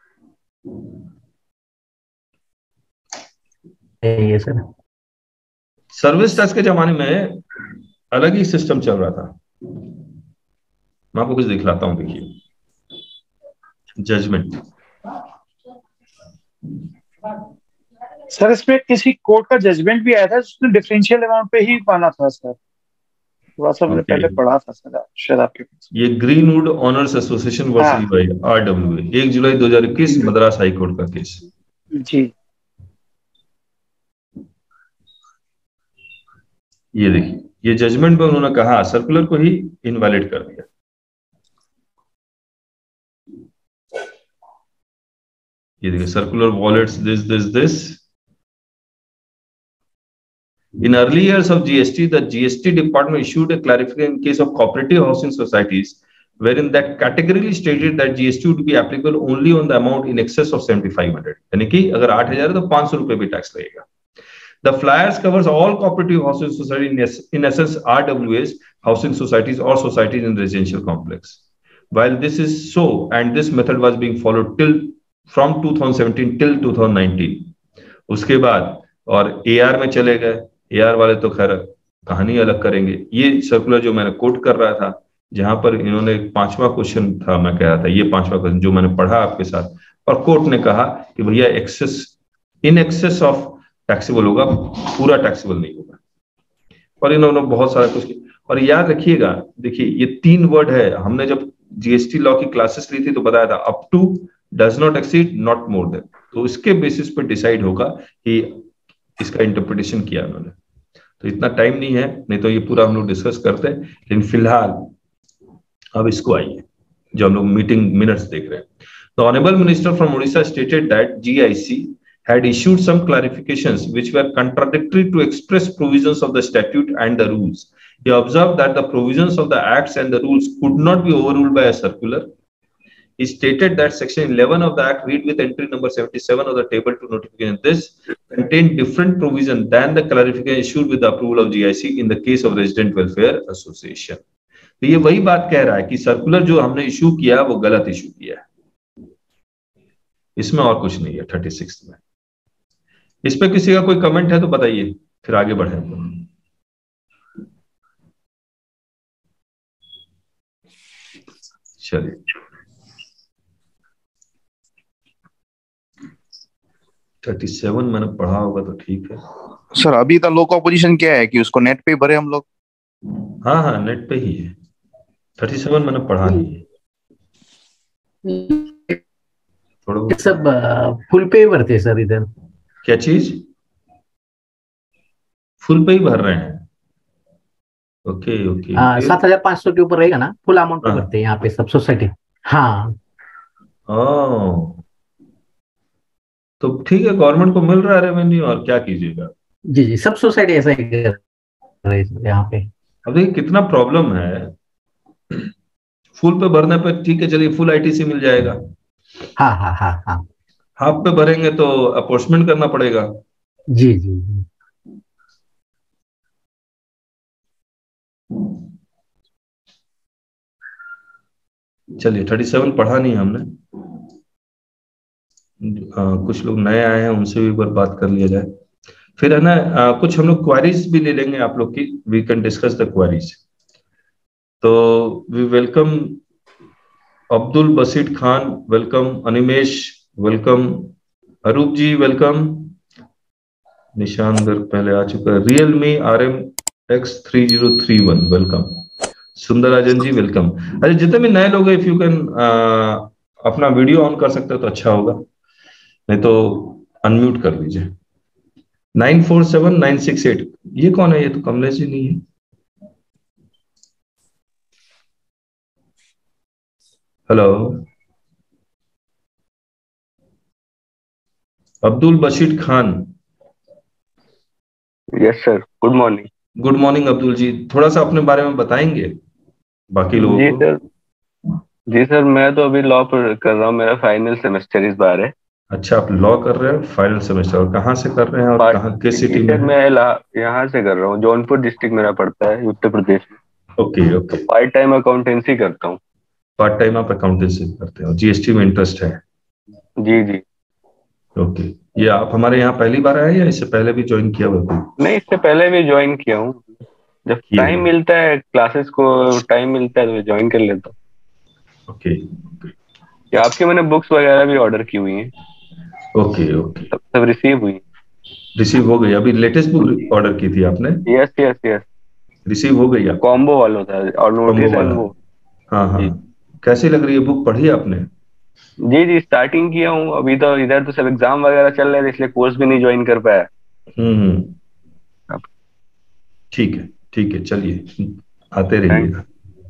Speaker 9: ये सर
Speaker 1: सर्विस टैक्स के जमाने में अलग ही सिस्टम चल रहा था। मैं आपको कुछ दिखलाता हूं, देखिए जजमेंट।
Speaker 3: सर इसमें किसी कोर्ट का जजमेंट भी आया था जिसने डिफरेंशियल अमाउंट पे ही माना था सर, थोड़ा सा मैंने पहले पढ़ा था सर, शायद आपके पास।
Speaker 1: ये Greenwood owners association versus by RWA, 1 जुलाई 2021 मद्रास हाई कोर्ट का केस
Speaker 3: जी।
Speaker 1: ये देखिए, ये जजमेंट में उन्होंने कहा सर्कुलर को ही इनवैलिड कर दिया। ये देखिए, circular wallets this. In early years of GST, the GST department issued a clarification in case of cooperative housing societies, wherein that categorically stated that GST would be applicable only on the amount in excess of 7,500. यानी कि अगर 8,000 है तो 500 रुपए भी टैक्स लगेगा। The flyers covers all cooperative housing societies, in essence RWAs, housing societies or societies in residential complex. While this is so, and this method was being followed from 2017 till 2019. उसके बाद और AR में चले गए। AR वाले तो खैर कहानी अलग करेंगे। ये सर्कुलर जो मैंने कोट कर रहा था, जहां पर इन्होंने 5वां क्वेश्चन था, मैं कह रहा था ये 5वां क्वेश्चन जो मैंने पढ़ा आपके साथ, और कोर्ट ने कहा कि भैया इन एक्सेस ऑफ टैक्सेबल होगा, पूरा टैक्सेबल नहीं होगा। और इन्होंने बहुत सारा कुछ, और याद रखिएगा, देखिए ये 3 वर्ड है। हमने जब GST लॉ की क्लासेस ली थी तो बताया था up to, does not exceed, not more than. तो इसके बेसिस पर डिसाइड होगा कि इसका इंटरप्रिटेशन किया उन्होंने। तो इतना टाइम नहीं है, नहीं तो ये पूरा हम लोग डिस्कस करते हैं, लेकिन फिलहाल अब इसको आइए जो हम लोग मीटिंग मिनट्स देख रहे हैं। The honourable minister from Orissa stated that GIC had issued some clarifications which were contradictory to express provisions of the statute and the rules. He observed that the provisions of the acts and the rules could not be overruled by a circular. he stated that section 11 of the act read with entry number 77 of the table to notification. This contained different provision than the clarification issued with the approval of GIC in the case of Resident Welfare Association. तो ये वही बात कह रहा है कि सर्कुलर जो हमने इशू किया वो गलत इशू किया है, इसमें और कुछ नहीं है 36 में। इस पे किसी का कोई कमेंट है तो बताइए, फिर आगे बढ़े। चलिए 37 मैंने पढ़ा होगा तो ठीक है
Speaker 10: सर। अभी तक लो का पोजीशन क्या है कि उसको नेट पे भरे हम लोग?
Speaker 1: हाँ हाँ नेट पे ही है। 37 मैंने पढ़ा नहीं है,
Speaker 9: सब फुल पे ही भरते हैं सर इधर।
Speaker 1: क्या चीज? फुल पे ही भर रहे हैं? Okay okay.
Speaker 9: 7,500 के ऊपर रहेगा ना, फुल अमाउंट पे भरते हैं यहाँ पे सब सोसाइटी। हाँ
Speaker 1: तो ठीक है, गवर्नमेंट को मिल रहा है रेवेन्यू, और क्या कीजिएगा।
Speaker 9: जी जी, सब सोसाइटी ऐसा ही कर रही है यहाँ पे।
Speaker 1: अब देखिए कितना प्रॉब्लम है, फुल पे भरने पे ठीक है, चलिए फुल आईटीसी मिल जाएगा।
Speaker 9: हाँ हाँ हाँ हाँ,
Speaker 1: हाफ पे भरेंगे तो अपोर्शमेंट करना पड़ेगा।
Speaker 9: जी जी जी।
Speaker 1: चलिए 37 पढ़ा नहीं हमने, कुछ लोग नए आए हैं उनसे भी एक बार बात कर लिया जाए, फिर है ना कुछ हम लोग क्वेरीज भी ले लेंगे आप लोग की, we can discuss the queries. तो we welcome Abdul Basit Khan, welcome Animesh, welcome Arup ji, welcome Nishan Garg पहले आ चुका है, Realme RM-X3031 welcome, Sundarajan ji welcome. अरे जितने भी नए लोग हैं, इफ यू कैन अपना वीडियो ऑन कर सकते हो तो अच्छा होगा, नहीं तो अनम्यूट कर लीजिए। 947968 ये कौन है? ये तो कमलेश जी नहीं है। Hello Abdul Bashir Khan.
Speaker 11: Yes sir, good morning.
Speaker 1: Good morning Abdul ji, थोड़ा सा अपने बारे में बताएंगे बाकी लोगों
Speaker 11: जी
Speaker 1: को?
Speaker 11: सर, जी सर, मैं तो अभी लॉ कर रहा हूँ, मेरा फाइनल सेमेस्टर इस बार है।
Speaker 1: अच्छा, आप लॉ कर रहे हैं, फाइनल सेमेस्टर, और कहाँ से कर रहे हैं और कहाँ किस सिटी में?
Speaker 11: मैं यहाँ से कर रहा हूँ, जौनपुर डिस्ट्रिक्ट मेरा पड़ता है, उत्तर प्रदेश में।
Speaker 1: Okay okay.
Speaker 11: Part time accountancy करता हूँ।
Speaker 1: पार्ट टाइम आप अकाउंटेंसी करते हो, जीएसटी में इंटरेस्ट है?
Speaker 11: जी जी।
Speaker 1: ओके, ये आप हमारे यहाँ पहली बार आए या इससे पहले भी ज्वाइन किया हुआ?
Speaker 11: नहीं, इससे पहले भी ज्वाइन किया हूँ, जब टाइम मिलता है, क्लासेस को टाइम मिलता है तो ज्वाइन कर लेता हूँ।
Speaker 1: ओके।
Speaker 11: आपकी मैंने बुक्स वगैरह भी ऑर्डर की हुई हैं।
Speaker 1: ओके ओके,
Speaker 11: सब रिसीव हुई?
Speaker 1: रिसीव हो गई? अभी लेटेस्ट बुक ऑर्डर की थी आपने?
Speaker 11: यस यस यस,
Speaker 1: रिसीव हो गई?
Speaker 11: कॉम्बो वाला था और नोटिस एंड वो।
Speaker 1: हाँ हाँ, कैसी लग रही है बुक? पढ़ी आपने?
Speaker 11: जी जी, स्टार्टिंग किया हूँ, अभी तो इधर तो सब एग्जाम वगैरह चल रहे थे, इसलिए कोर्स भी नहीं ज्वाइन कर पाया।
Speaker 1: ठीक है ठीक है, चलिए आते रहिएगा।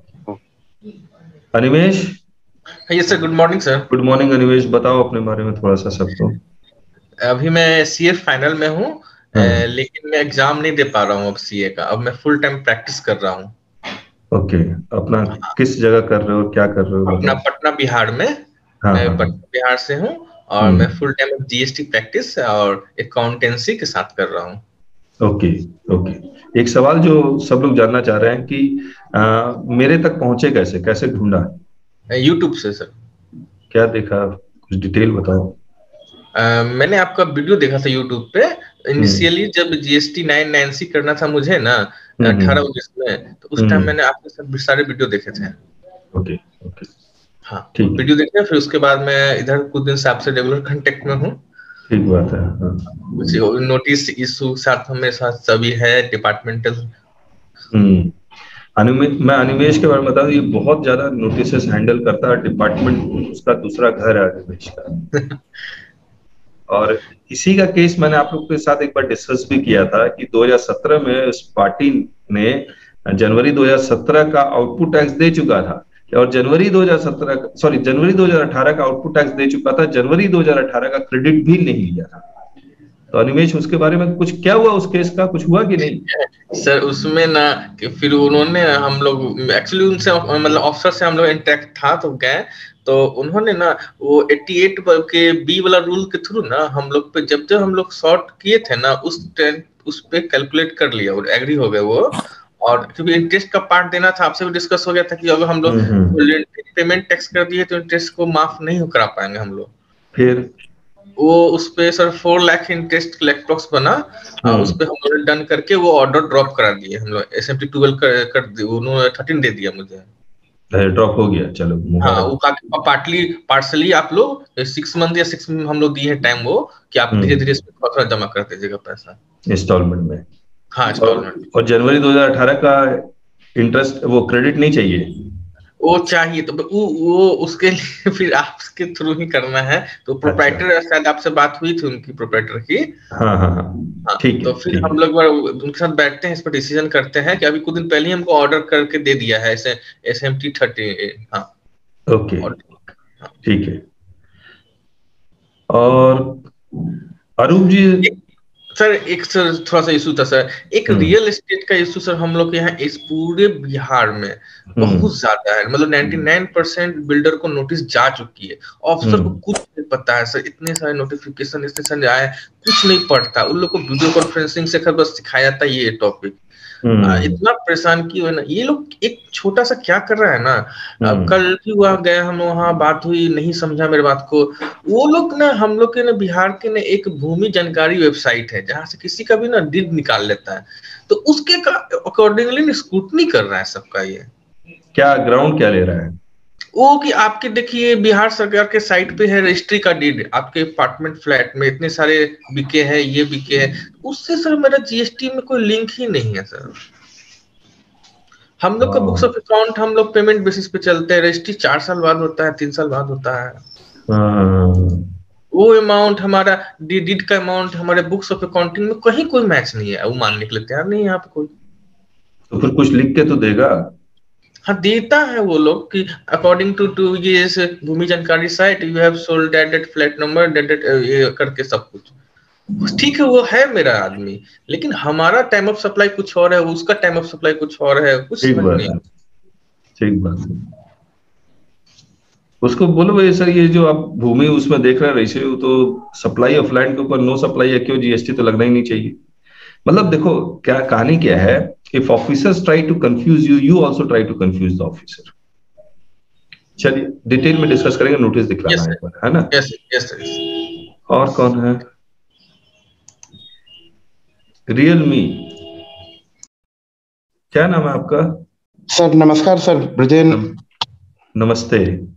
Speaker 1: Animesh.
Speaker 12: Yes sir, good morning sir.
Speaker 1: Good morning Animesh, बताओ अपने बारे में थोड़ा सा सबको।
Speaker 12: अभी मैं सीए फाइनल में हूँ, लेकिन मैं एग्जाम नहीं दे पा रहा हूँ अब सीए का। अब मैं फुल टाइम प्रैक्टिस कर रहा हूँ।
Speaker 1: ओके, अपना किस जगह कर रहे हो, क्या कर रहे हो?
Speaker 12: अपना पटना बिहार में। मैं पटना बिहार से हूँ और मैं फुल टाइम जीएसटी प्रैक्टिस और अकाउंटेंसी के साथ कर रहा हूँ।
Speaker 1: Okay okay. एक सवाल जो सब लोग जानना चाह रहे हैं कि मेरे तक पहुंचे कैसे, कैसे ढूंढा?
Speaker 12: यूट्यूब से सर।
Speaker 1: क्या देखा, कुछ डिटेल बताओ।
Speaker 12: मैंने आपका वीडियो देखा था यूट्यूब पे। इनिशियली जब जीएसटी 990 करना था मुझे ना 18-19 में, तो उस टाइम मैंने आपके सारे वीडियो देखे थे।
Speaker 1: ओके ओके,
Speaker 12: हाँ वीडियो देखे, फिर उसके बाद मैं इधर कुछ दिन से आपसे रेगुलर कांटेक्ट में हूँ।
Speaker 1: ठीक बात है।
Speaker 12: कुछ नोटिस इशू साथ मेरे साथ सभी है डिपार्टमेंटल।
Speaker 1: मैं अनिमेश के बारे में बता दूं, ये बहुत ज्यादा नोटिसेस हैंडल करता है, डिपार्टमेंट उसका दूसरा घर है अनिमेश का। और इसी का केस मैंने आप लोग के साथ एक बार डिस्कस भी किया था कि 2017 में उस पार्टी ने जनवरी 2017 का आउटपुट टैक्स दे चुका था, और जनवरी 2018 का आउटपुट टैक्स दे चुका था, जनवरी 2018 का क्रेडिट भी नहीं लिया था। तो अनिमेश उसके बारे में कुछ क्या हुआ, उस केस का कुछ हुआ कि नहीं?
Speaker 12: सर उसमें ना कि फिर उन्होंने, हम लोग एक्चुअली उनसे मतलब ऑफिसर से हम लोग इंटरेक्ट था तो गए, तो उन्होंने ना वो 88 के बी वाला रूल के थ्रू ना हम लोग पे जब हम लोग शॉर्ट किए थे ना उस पे कैलकुलेट कर लिया और एग्री हो गए वो। और क्योंकि इंटरेस्ट का पार्ट देना था, आपसे भी डिस्कस हो गया था कि अगर हम लोग पेमेंट टैक्स कर दिए तो इंटरेस्ट को माफ नहीं करा पाएंगे हम लोग। फिर वो उस पे सर 4 लाख इंटरेस्ट लैपटॉप्स बना, उस पे हम लोग डन करके वो ऑर्डर ड्रॉप करा दिए हम लोग। SMT 12 कर दिए उन्होंने, 13 दे दिया मुझे,
Speaker 1: ड्रॉप हो गया। चलो
Speaker 12: हाँ, वो पार्सली आप लोग 6 मंथ या 6 मंथ हम लोग दिए हैं टाइम वो कि आप धीरे धीरे इसमें थोड़ा जमा कर दीजिएगा पैसा
Speaker 1: इंस्टॉलमेंट में।
Speaker 12: हाँ इंस्टॉलमेंट।
Speaker 1: और जनवरी 2018 का इंटरेस्ट वो क्रेडिट नहीं चाहिए?
Speaker 12: वो चाहिए तो वो उसके लिए फिर आपके थ्रू ही करना है। तो प्रोप्राइटर शायद आपसे बात हुई थी उनकी, प्रोप्राइटर की।
Speaker 1: हाँ ठीक है।
Speaker 12: तो फिर हम लोग उनके साथ बैठते हैं, इस पर डिसीजन करते हैं कि अभी कुछ दिन पहले ही हमको ऑर्डर करके दे दिया है ऐसे SMT 30। हाँ
Speaker 1: ओके ठीक है। और अरूप जी
Speaker 12: सर एक सर थोड़ा सा इशू था सर, एक रियल एस्टेट का इशू सर हम लोग के यहाँ इस पूरे बिहार में बहुत ज्यादा है। मतलब 99% बिल्डर को नोटिस जा चुकी है, ऑफिसर को कुछ नहीं पता है सर। इतने सारे नोटिफिकेशन इतने सारे आए, कुछ नहीं पढ़ता। उन लोग को वीडियो कॉन्फ्रेंसिंग से बस सिखाया था ये टॉपिक। इतना परेशान किए हुए ना ये लोग। एक छोटा सा क्या कर रहा है ना, कल भी हुआ गए हम वहाँ, बात हुई, नहीं समझा मेरे बात को। वो लोग ना हम लोग के ना बिहार के ना एक भूमि जानकारी वेबसाइट है जहाँ से किसी का भी ना डीड निकाल लेता है, तो उसके अकॉर्डिंगली स्क्रूटनी कर रहा है सबका। ये
Speaker 1: क्या ग्राउंड क्या ले रहा है
Speaker 12: वो कि आपके देखिए बिहार सरकार के साइट पे है रजिस्ट्री का डीड, आपके अपार्टमेंट फ्लैट में इतने सारे बिके हैं, ये बिके हैं, उससे सर मेरा GST में कोई लिंक ही नहीं है सर। हम लोग का बुक्स ऑफ अकाउंट हम लोग पेमेंट बेसिस पे चलते हैं, रजिस्ट्री 4 साल बाद होता है, 3 साल बाद होता है। वो अमाउंट हमारा डीड का अमाउंट हमारे बुक्स ऑफ अकाउंटिंग में कहीं कोई मैच नहीं है, वो मानने के लिए तैयार नहीं है यहाँ पे कोई।
Speaker 1: तो फिर कुछ लिख के तो देगा।
Speaker 12: हाँ देता है वो लोग कि अकॉर्डिंग टू ये Bhumi Jankari site you have sold that flat number ये करके सब कुछ ठीक है। वो है मेरा आदमी, लेकिन हमारा टाइम ऑफ सप्लाई कुछ और है, उसका टाइम ऑफ सप्लाई कुछ और है, कुछ
Speaker 1: ठीक बात है। उसको बोलो भाई सर ये जो आप भूमि उसमें देख रहे हैं तो सप्लाई ऑफ लैंड के ऊपर नो सप्लाई है, क्यों GST तो लगना ही नहीं चाहिए। मतलब देखो क्या कहानी क्या है, if officers try to confuse you, you also try to confuse the officer. चलिए डिटेल में डिस्कस करेंगे, नोटिस दिखलाना है पर, है ना?
Speaker 12: यस।
Speaker 1: और कौन है? रियलमी, क्या नाम है आपका?
Speaker 13: सर नमस्कार सर, ब्रजेन।
Speaker 1: नमस्ते।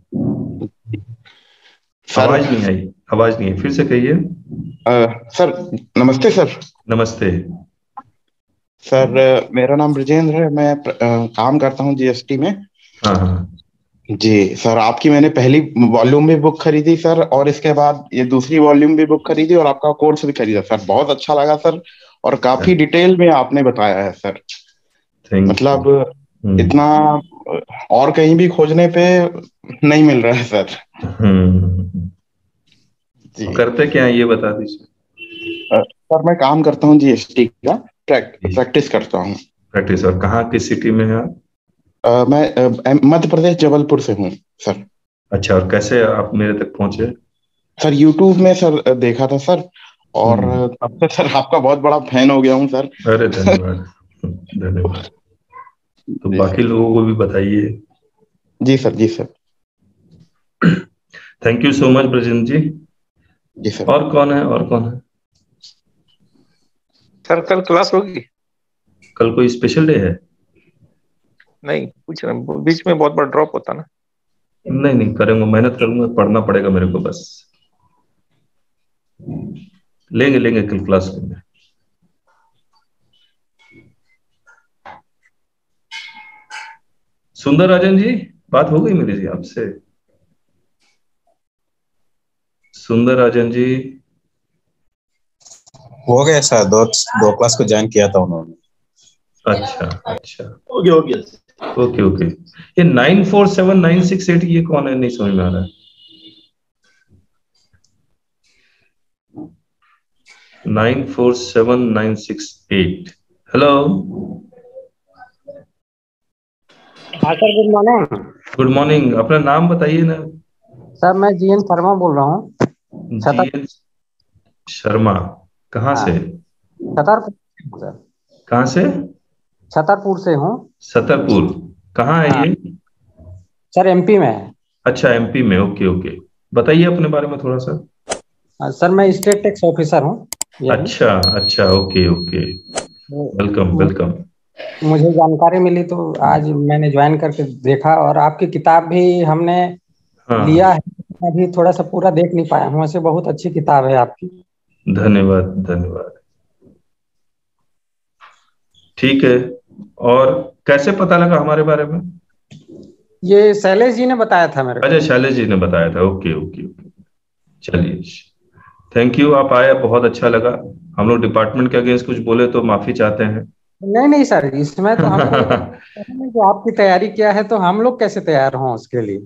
Speaker 1: आवाज नहीं आई, फिर से कहिए।
Speaker 13: सर नमस्ते सर।
Speaker 1: नमस्ते
Speaker 13: सर, मेरा नाम ब्रजेंद्र है, मैं काम करता हूँ GST में।
Speaker 1: हाँ
Speaker 13: जी सर, आपकी मैंने पहली वॉल्यूम भी बुक खरीदी सर, और इसके बाद ये दूसरी वॉल्यूम भी बुक खरीदी और आपका कोर्स भी खरीदा सर। बहुत अच्छा लगा सर, और काफी डिटेल में आपने बताया है सर। मतलब इतना और कहीं भी खोजने पे नहीं मिल रहा है सर।
Speaker 1: जी। करते क्या है ये बता दीजिए।
Speaker 13: सर मैं काम करता हूँ GST का, प्रैक्टिस करता हूँ।
Speaker 1: प्रैक्टिस, और कहाँ किस सिटी में है आप?
Speaker 13: मैं मध्य प्रदेश जबलपुर से हूँ सर।
Speaker 1: अच्छा, और कैसे आप मेरे तक पहुंचे?
Speaker 13: सर यूट्यूब में सर देखा था सर, और अब से सर आपका बहुत बड़ा फैन हो गया हूँ सर।
Speaker 1: अरे धन्यवाद धन्यवाद। तो बाकी लोगों को भी बताइए।
Speaker 13: जी सर, जी sir.
Speaker 1: Thank you so much Brajendra ji.
Speaker 13: जी सर।
Speaker 1: और कौन है?
Speaker 5: सर कल क्लास होगी?
Speaker 1: कल कोई स्पेशल डे है?
Speaker 5: नहीं, पूछ रहा हूं, बीच में बहुत बड़ा ड्रॉप होता ना।
Speaker 1: नहीं करूंगा, मेहनत करूंगा, पढ़ना पड़ेगा मेरे को बस। लेंगे कल क्लास लेंगे। सुंदर राजन जी, बात हो गई मेरी जी आपसे? सुंदर राजन जी
Speaker 7: हो गया सर, दो क्लास को ज्वाइन किया था उन्होंने।
Speaker 1: अच्छा हो गया। ओके। ये 947968 ये कौन है, नहीं समझ में आ रहा है। 947968। हेलो।
Speaker 14: हाँ sir, good morning.
Speaker 1: Good morning. अपना नाम बताइए ना।
Speaker 14: सर मैं जीएन शर्मा बोल रहा हूँ।
Speaker 1: जीएन शर्मा, कहाँ से?
Speaker 14: छतरपुर सर।
Speaker 1: कहाँ से?
Speaker 14: छतरपुर से हूँ।
Speaker 1: छतरपुर कहाँ है ये?
Speaker 14: सर एमपी में है।
Speaker 1: अच्छा, एमपी में। ओके ओके, बताइए अपने बारे में थोड़ा सा।
Speaker 14: सर मैं स्टेट टैक्स ऑफिसर हूँ।
Speaker 1: अच्छा अच्छा, ओके ओके, वेलकम वेलकम।
Speaker 14: मुझे जानकारी मिली तो आज मैंने ज्वाइन करके देखा, और आपकी किताब भी हमने लिया है। अभी थोड़ा सा पूरा देख नहीं पाया हूँ, वैसे बहुत अच्छी किताब है आपकी।
Speaker 1: धन्यवाद धन्यवाद। ठीक है, और कैसे पता लगा हमारे बारे में?
Speaker 14: ये शैलेश जी ने बताया था मेरे को।
Speaker 1: अच्छा, शैलेश जी ने बताया था। ओके ओके ओके, चलिए, थैंक यू। आप आए, बहुत अच्छा लगा। हम लोग डिपार्टमेंट के अगेंस्ट कुछ बोले तो माफी चाहते हैं।
Speaker 14: नहीं नहीं सर, इसमें तो हम जो आपकी तैयारी किया है, तो हम लोग कैसे तैयार हों उसके लिए।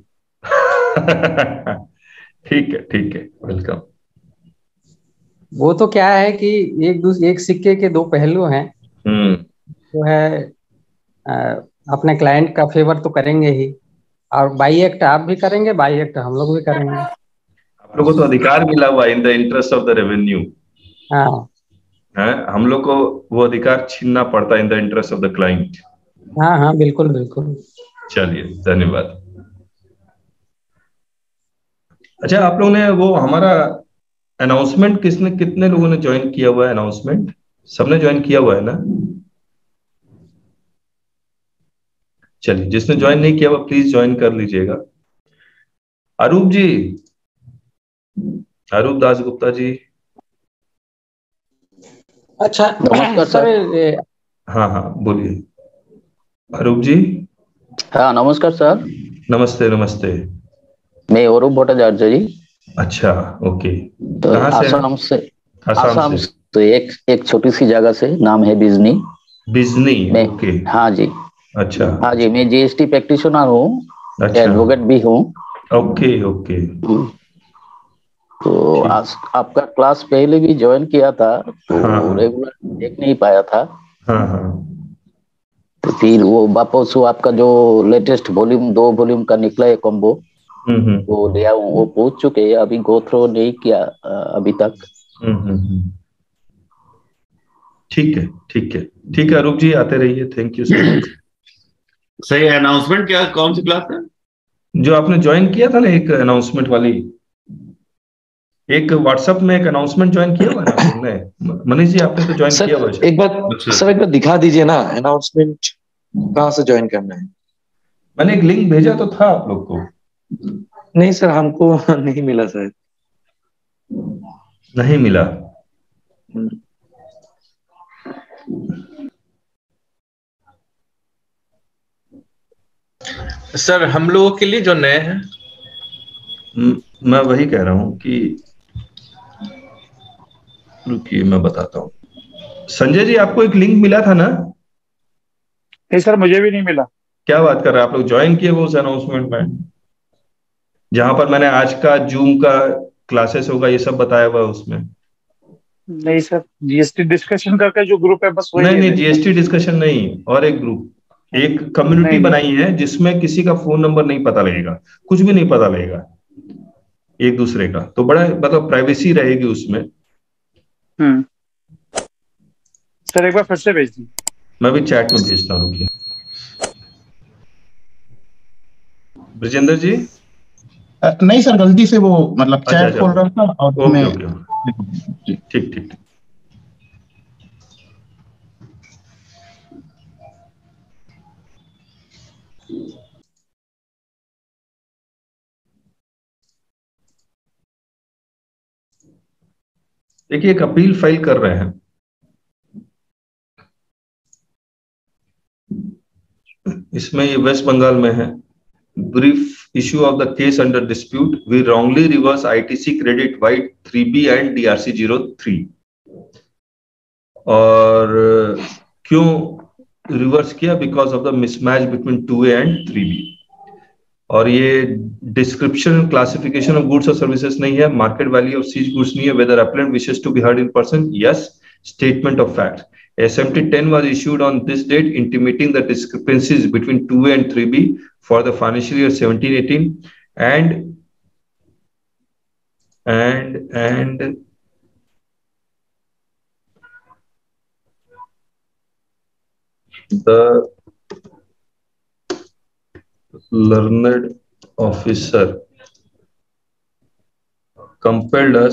Speaker 1: ठीक है, वेलकम।
Speaker 14: वो तो क्या है कि एक सिक्के के दो पहलू हैं। जो है अपने क्लाइंट का फेवर तो करेंगे ही, और बाई एक्ट आप भी करेंगे, बाई एक्ट हम लोग भी करेंगे।
Speaker 1: आप लोगों को तो अधिकार मिला हुआ in the interest of the revenue.
Speaker 14: हाँ,
Speaker 1: हम लोग को वो अधिकार छीनना पड़ता है in the interest of the client.
Speaker 14: हाँ हाँ, बिल्कुल बिल्कुल।
Speaker 1: चलिए, धन्यवाद। अच्छा, आप लोगों ने वो हमारा अनाउंसमेंट कितने लोगों ने ज्वाइन किया हुआ है? अनाउंसमेंट सबने ज्वाइन किया हुआ है ना? चलिए, जिसने ज्वाइन नहीं किया हुआ प्लीज ज्वाइन कर लीजिएगा। अरूप जी, अरूप दास गुप्ता जी।
Speaker 14: अच्छा, नमस्कार सर।
Speaker 1: हाँ, बोलिए अरूप जी।
Speaker 15: हाँ, नमस्कार सर।
Speaker 1: नमस्ते नमस्ते।
Speaker 15: मैं अरूप भट्टाचार्य जी।
Speaker 1: अच्छा, ओके।
Speaker 15: तो आसाम से। आसाम से एक छोटी सी जगह से, नाम है बिजनी।
Speaker 1: बिजनी, ओके।
Speaker 15: हाँ जी।
Speaker 1: अच्छा।
Speaker 15: हाँ जी, मैं जीएसटी प्रैक्टिशनर हूँ। अच्छा। एडवोकेट भी हूँ।
Speaker 1: Okay okay.
Speaker 15: तो आपका क्लास पहले भी ज्वाइन किया था, तो रेगुलर देख नहीं पाया था। तो फिर वो वापस वो आपका जो लेटेस्ट वॉल्यूम 2 वॉल्यूम का निकला है कॉम्बो, वो लिया हूँ। वो पूछ चुके हैं, अभी गो थ्रू नहीं किया अभी तक।
Speaker 1: ठीक है ठीक है ठीक है, अरूप जी आते रहिए। Thank you so much.
Speaker 16: सही अनाउंसमेंट क्या, कौन सी क्लास है
Speaker 1: जो आपने ज्वाइन किया था ना, एक अनाउंसमेंट वाली, एक व्हाट्सएप में एक अनाउंसमेंट ज्वाइन किया हुआ ना आपने? मनीष जी, आपने तो ज्वाइन किया हुआ।
Speaker 17: एक बार सर, एक बार दिखा दीजिए ना, अनाउंसमेंट कहाँ से ज्वाइन करना है?
Speaker 1: मैंने एक लिंक भेजा तो था आप लोग को।
Speaker 17: नहीं सर, हमको नहीं मिला सर।
Speaker 1: नहीं मिला?
Speaker 12: सर हम लोगों के लिए जो नए हैं,
Speaker 1: मैं वही कह रहा हूं कि रुकिए मैं बताता हूं। संजय जी, आपको एक लिंक मिला था ना?
Speaker 3: नहीं सर, मुझे भी नहीं मिला।
Speaker 1: क्या बात कर रहे हैं, आप लोग ज्वाइन किए वो उस अनाउंसमेंट में, जहां पर मैंने आज का जूम का क्लासेस होगा ये सब बताया हुआ उसमें?
Speaker 3: नहीं सर, जीएसटी डिस्कशन करके जो ग्रुप है बस वही।
Speaker 1: नहीं, जीएसटी डिस्कशन नहीं, और एक ग्रुप, एक कम्युनिटी बनाई है जिसमें किसी का फोन नंबर नहीं पता लगेगा, कुछ भी नहीं पता लगेगा एक दूसरे का, तो बड़ा मतलब प्राइवेसी रहेगी उसमें।
Speaker 3: सर एक बार फिर से भेज दी।
Speaker 1: मैं भी चैट में भेजता हूँ, रुकिए। ब्रजेंद्र जी?
Speaker 13: नहीं सर, गलती से वो मतलब चैट खोल रहा था और
Speaker 1: ठीक ठीक। देखिए, एक अपील फाइल कर रहे हैं। इसमें ये वेस्ट बंगाल में है। Brief issue of the case under dispute, we wrongly reverse ITC credit white 3B and DRC 03। और क्यों रिवर्स किया? Because of the mismatch between 2A and 3B। और ये डिस्क्रिप्शन क्लासिफिकेशन ऑफ गुड्स और सर्विसेज नहीं है, market value of seize goods नहीं है, whether appellant wishes to be heard in person, yes, statement of fact. SMT 10 was issued on this date, intimating the discrepancies between 2A and 3B for the financial year 17-18 and the learned officer compelled us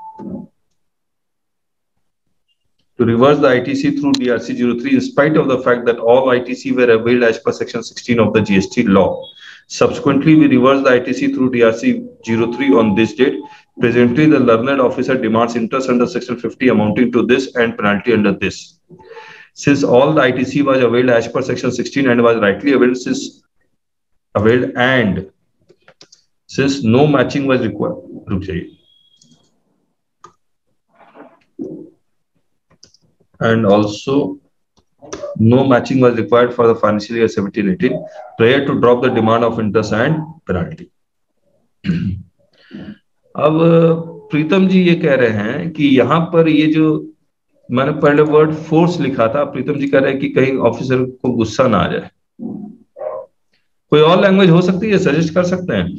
Speaker 1: to reverse the ITC through DRC 03 in spite of the fact that all ITC were availed as per section 16 of the GST law. Subsequently, we reversed the ITC through DRC 03 on this date. Presently, the learned officer demands interest under section 50 amounting to this and penalty under this. Since all the ITC was availed as per section 16 and was rightly availed since no matching was required. And also no matching was required for the financial year 17-18 prior to drop the demand of interest and penalty. अब प्रीतम जी ये कह रहे हैं कि यहाँ पर ये जो मैंने पहले वर्ड फोर्स लिखा था, प्रीतम जी कह रहे हैं कि कहीं ऑफिसर को गुस्सा ना आ जाए. कोई और लैंग्वेज हो सकती है, सजेस्ट कर सकते हैं?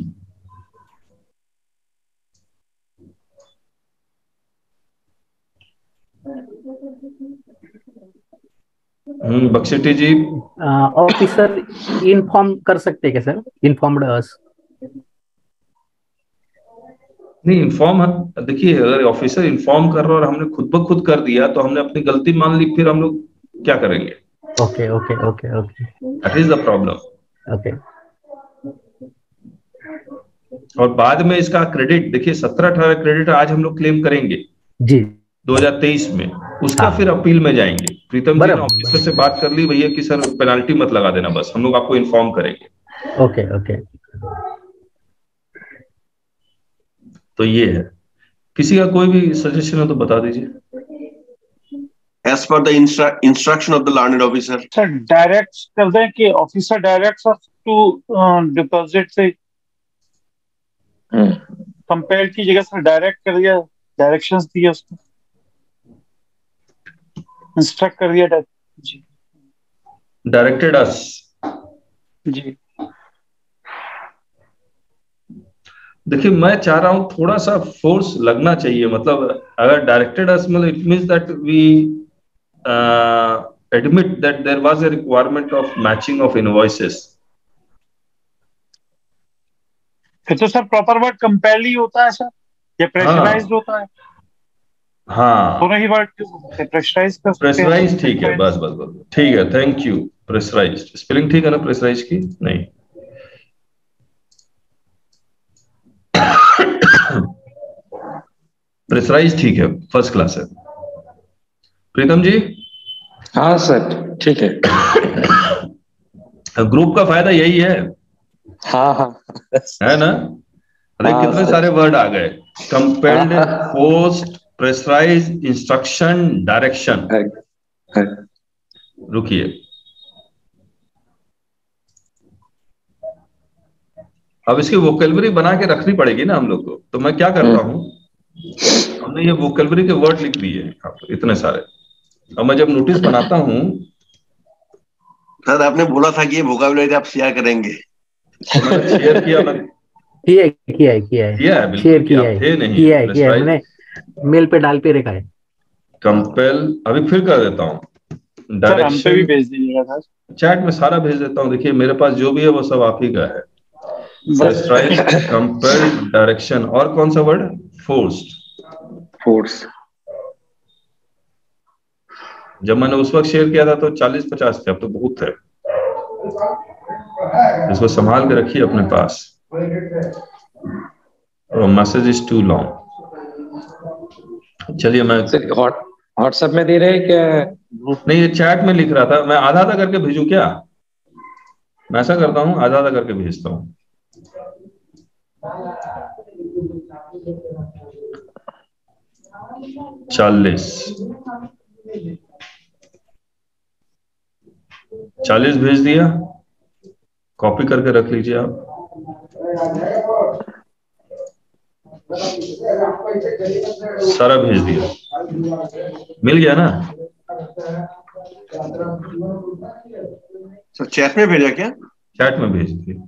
Speaker 1: बख्शेटी जी.
Speaker 9: ऑफिसर इन्फॉर्म कर सकते क्या सर? इन्फॉर्म्ड अस
Speaker 1: नहीं, इन्फॉर्म. देखिए, अगर ऑफिसर इन्फॉर्म कर रहा और हमने खुद ब खुद कर दिया तो हमने अपनी गलती मान ली, फिर हम लोग क्या करेंगे?
Speaker 9: Okay okay okay okay,
Speaker 1: that is the problem.
Speaker 9: Okay.
Speaker 1: और बाद में इसका क्रेडिट देखिए, 17-18 क्रेडिट आज हम लोग क्लेम करेंगे
Speaker 9: जी
Speaker 1: 2023 में, उसका फिर अपील में जाएंगे. प्रीतम जी ने ऑफिसर से बात कर ली भैया कि सर पेनाल्टी मत लगा देना, बस हम लोग आपको इन्फॉर्म करेंगे.
Speaker 9: Okay okay.
Speaker 1: तो ये है. किसी का कोई भी सजेशन हो तो बता दीजिए.
Speaker 2: As per the instruction of the learned officer.
Speaker 3: Sir direct कर दें कि ऑफिसर डायरेक्ट टू डिपॉजिट से कंपेयर की जगह सर डायरेक्ट कर दिया, डायरेक्शंस दिए उसको, इंस्ट्रक्ट कर दिया जी.
Speaker 1: डायरेक्टेड अस
Speaker 3: जी.
Speaker 1: देखिए, मैं चाह रहा हूं थोड़ा सा फोर्स लगना चाहिए. मतलब अगर डायरेक्टेड अस मतलब it means that we admit that there was a requirement of matching of invoices.
Speaker 3: फिर तो सर प्रॉपर वर्ड कंपेल ही होता है सर, ये प्रेशराइज्ड होता है.
Speaker 1: हाँ,
Speaker 3: दोनों ही वर्ड प्रेशराइज कर सकते हैं.
Speaker 1: प्रेशराइज ठीक है, बस बस बस ठीक है, थैंक यू. प्रेशराइज्ड स्पेलिंग ठीक है ना प्रेशराइज की? नहीं, प्रेशराइज ठीक है, फर्स्ट क्लास है. प्रीतम जी.
Speaker 17: हाँ सर ठीक है.
Speaker 1: ग्रुप का फायदा यही है.
Speaker 17: हाँ हाँ
Speaker 1: है ना? अरे कितने सारे वर्ड आ गए. Compelled, post, pressurise, instruction, direction. रुकिए, अब इसकी वोकैबुलरी बना के रखनी पड़ेगी ना हम लोग को. तो मैं क्या करता हूँ, हमने ये वोकैबुलरी के वर्ड लिख दिए इतने सारे. अब मैं जब नोटिस बनाता हूँ,
Speaker 2: सर आपने बोला था कि ये वोकैबुलरी आप शेयर करेंगे.
Speaker 1: तो मैंने शेयर किया. मैंने
Speaker 9: किया है शेयर किया है मैंने मेल पे डाल पे रखा है.
Speaker 1: कंपेल अभी फिर कर देता हूँ.
Speaker 3: डायरेक्शन भी भेज दीजिएगा सर,
Speaker 1: चैट में सारा भेज देता हूँ. देखिए मेरे पास जो भी है वो सब आप ही का है. कंपेल, डायरेक्शन, और कौन सा वर्ड? फोर्स. जब मैंने उस वक्त शेयर किया था तो 40-50 थे, अब तो बहुत है. इसको संभाल के रखिए अपने पास. Message is too long. चलिए, मैं
Speaker 17: व्हाट्सएप में दे रहे हैं क्या?
Speaker 1: नहीं, ये चैट में लिख रहा था. मैं आधा आधा करके भेजूं क्या? मैं ऐसा करता हूँ, आधा आधा करके भेजता हूँ. चालीस भेज दिया. कॉपी करके रख लीजिए आप. सारा भेज दिया, मिल गया ना?
Speaker 2: सर चैट में भेजा क्या?
Speaker 1: चैट में भेज दिया।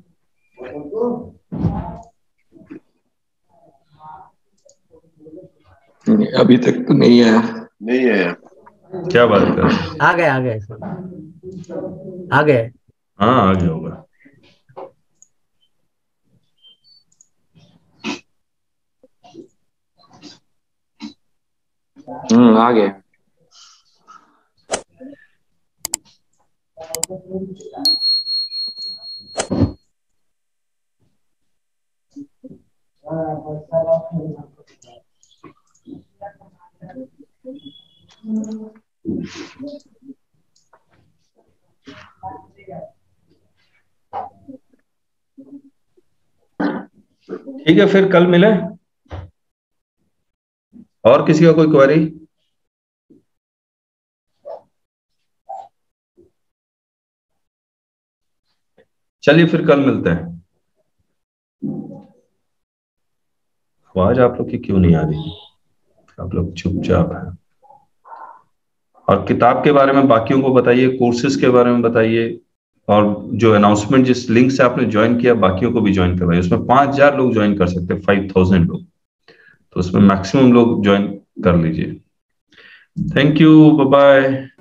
Speaker 17: अभी तक तो नहीं आया।
Speaker 2: नहीं आया।
Speaker 1: क्या बात कर?
Speaker 9: आ गए आ गए आ गए।
Speaker 1: हाँ आ गया होगा।
Speaker 17: आ गए।
Speaker 1: ठीक है, फिर कल मिले। और किसी का कोई क्वेरी? चलिए फिर कल मिलते हैं। आवाज आप लोग की क्यों नहीं आ रही? आप लोग चुपचाप हैं। और किताब के बारे में बाकियों को बताइए, कोर्सेज के बारे में बताइए, और जो अनाउंसमेंट जिस लिंक से आपने ज्वाइन किया बाकियों को भी ज्वाइन करवाइए। उसमें 5000 लोग ज्वाइन कर सकते हैं, 5000 लोग, तो उसमें मैक्सिमम लोग ज्वाइन कर लीजिए। Thank you, bye bye.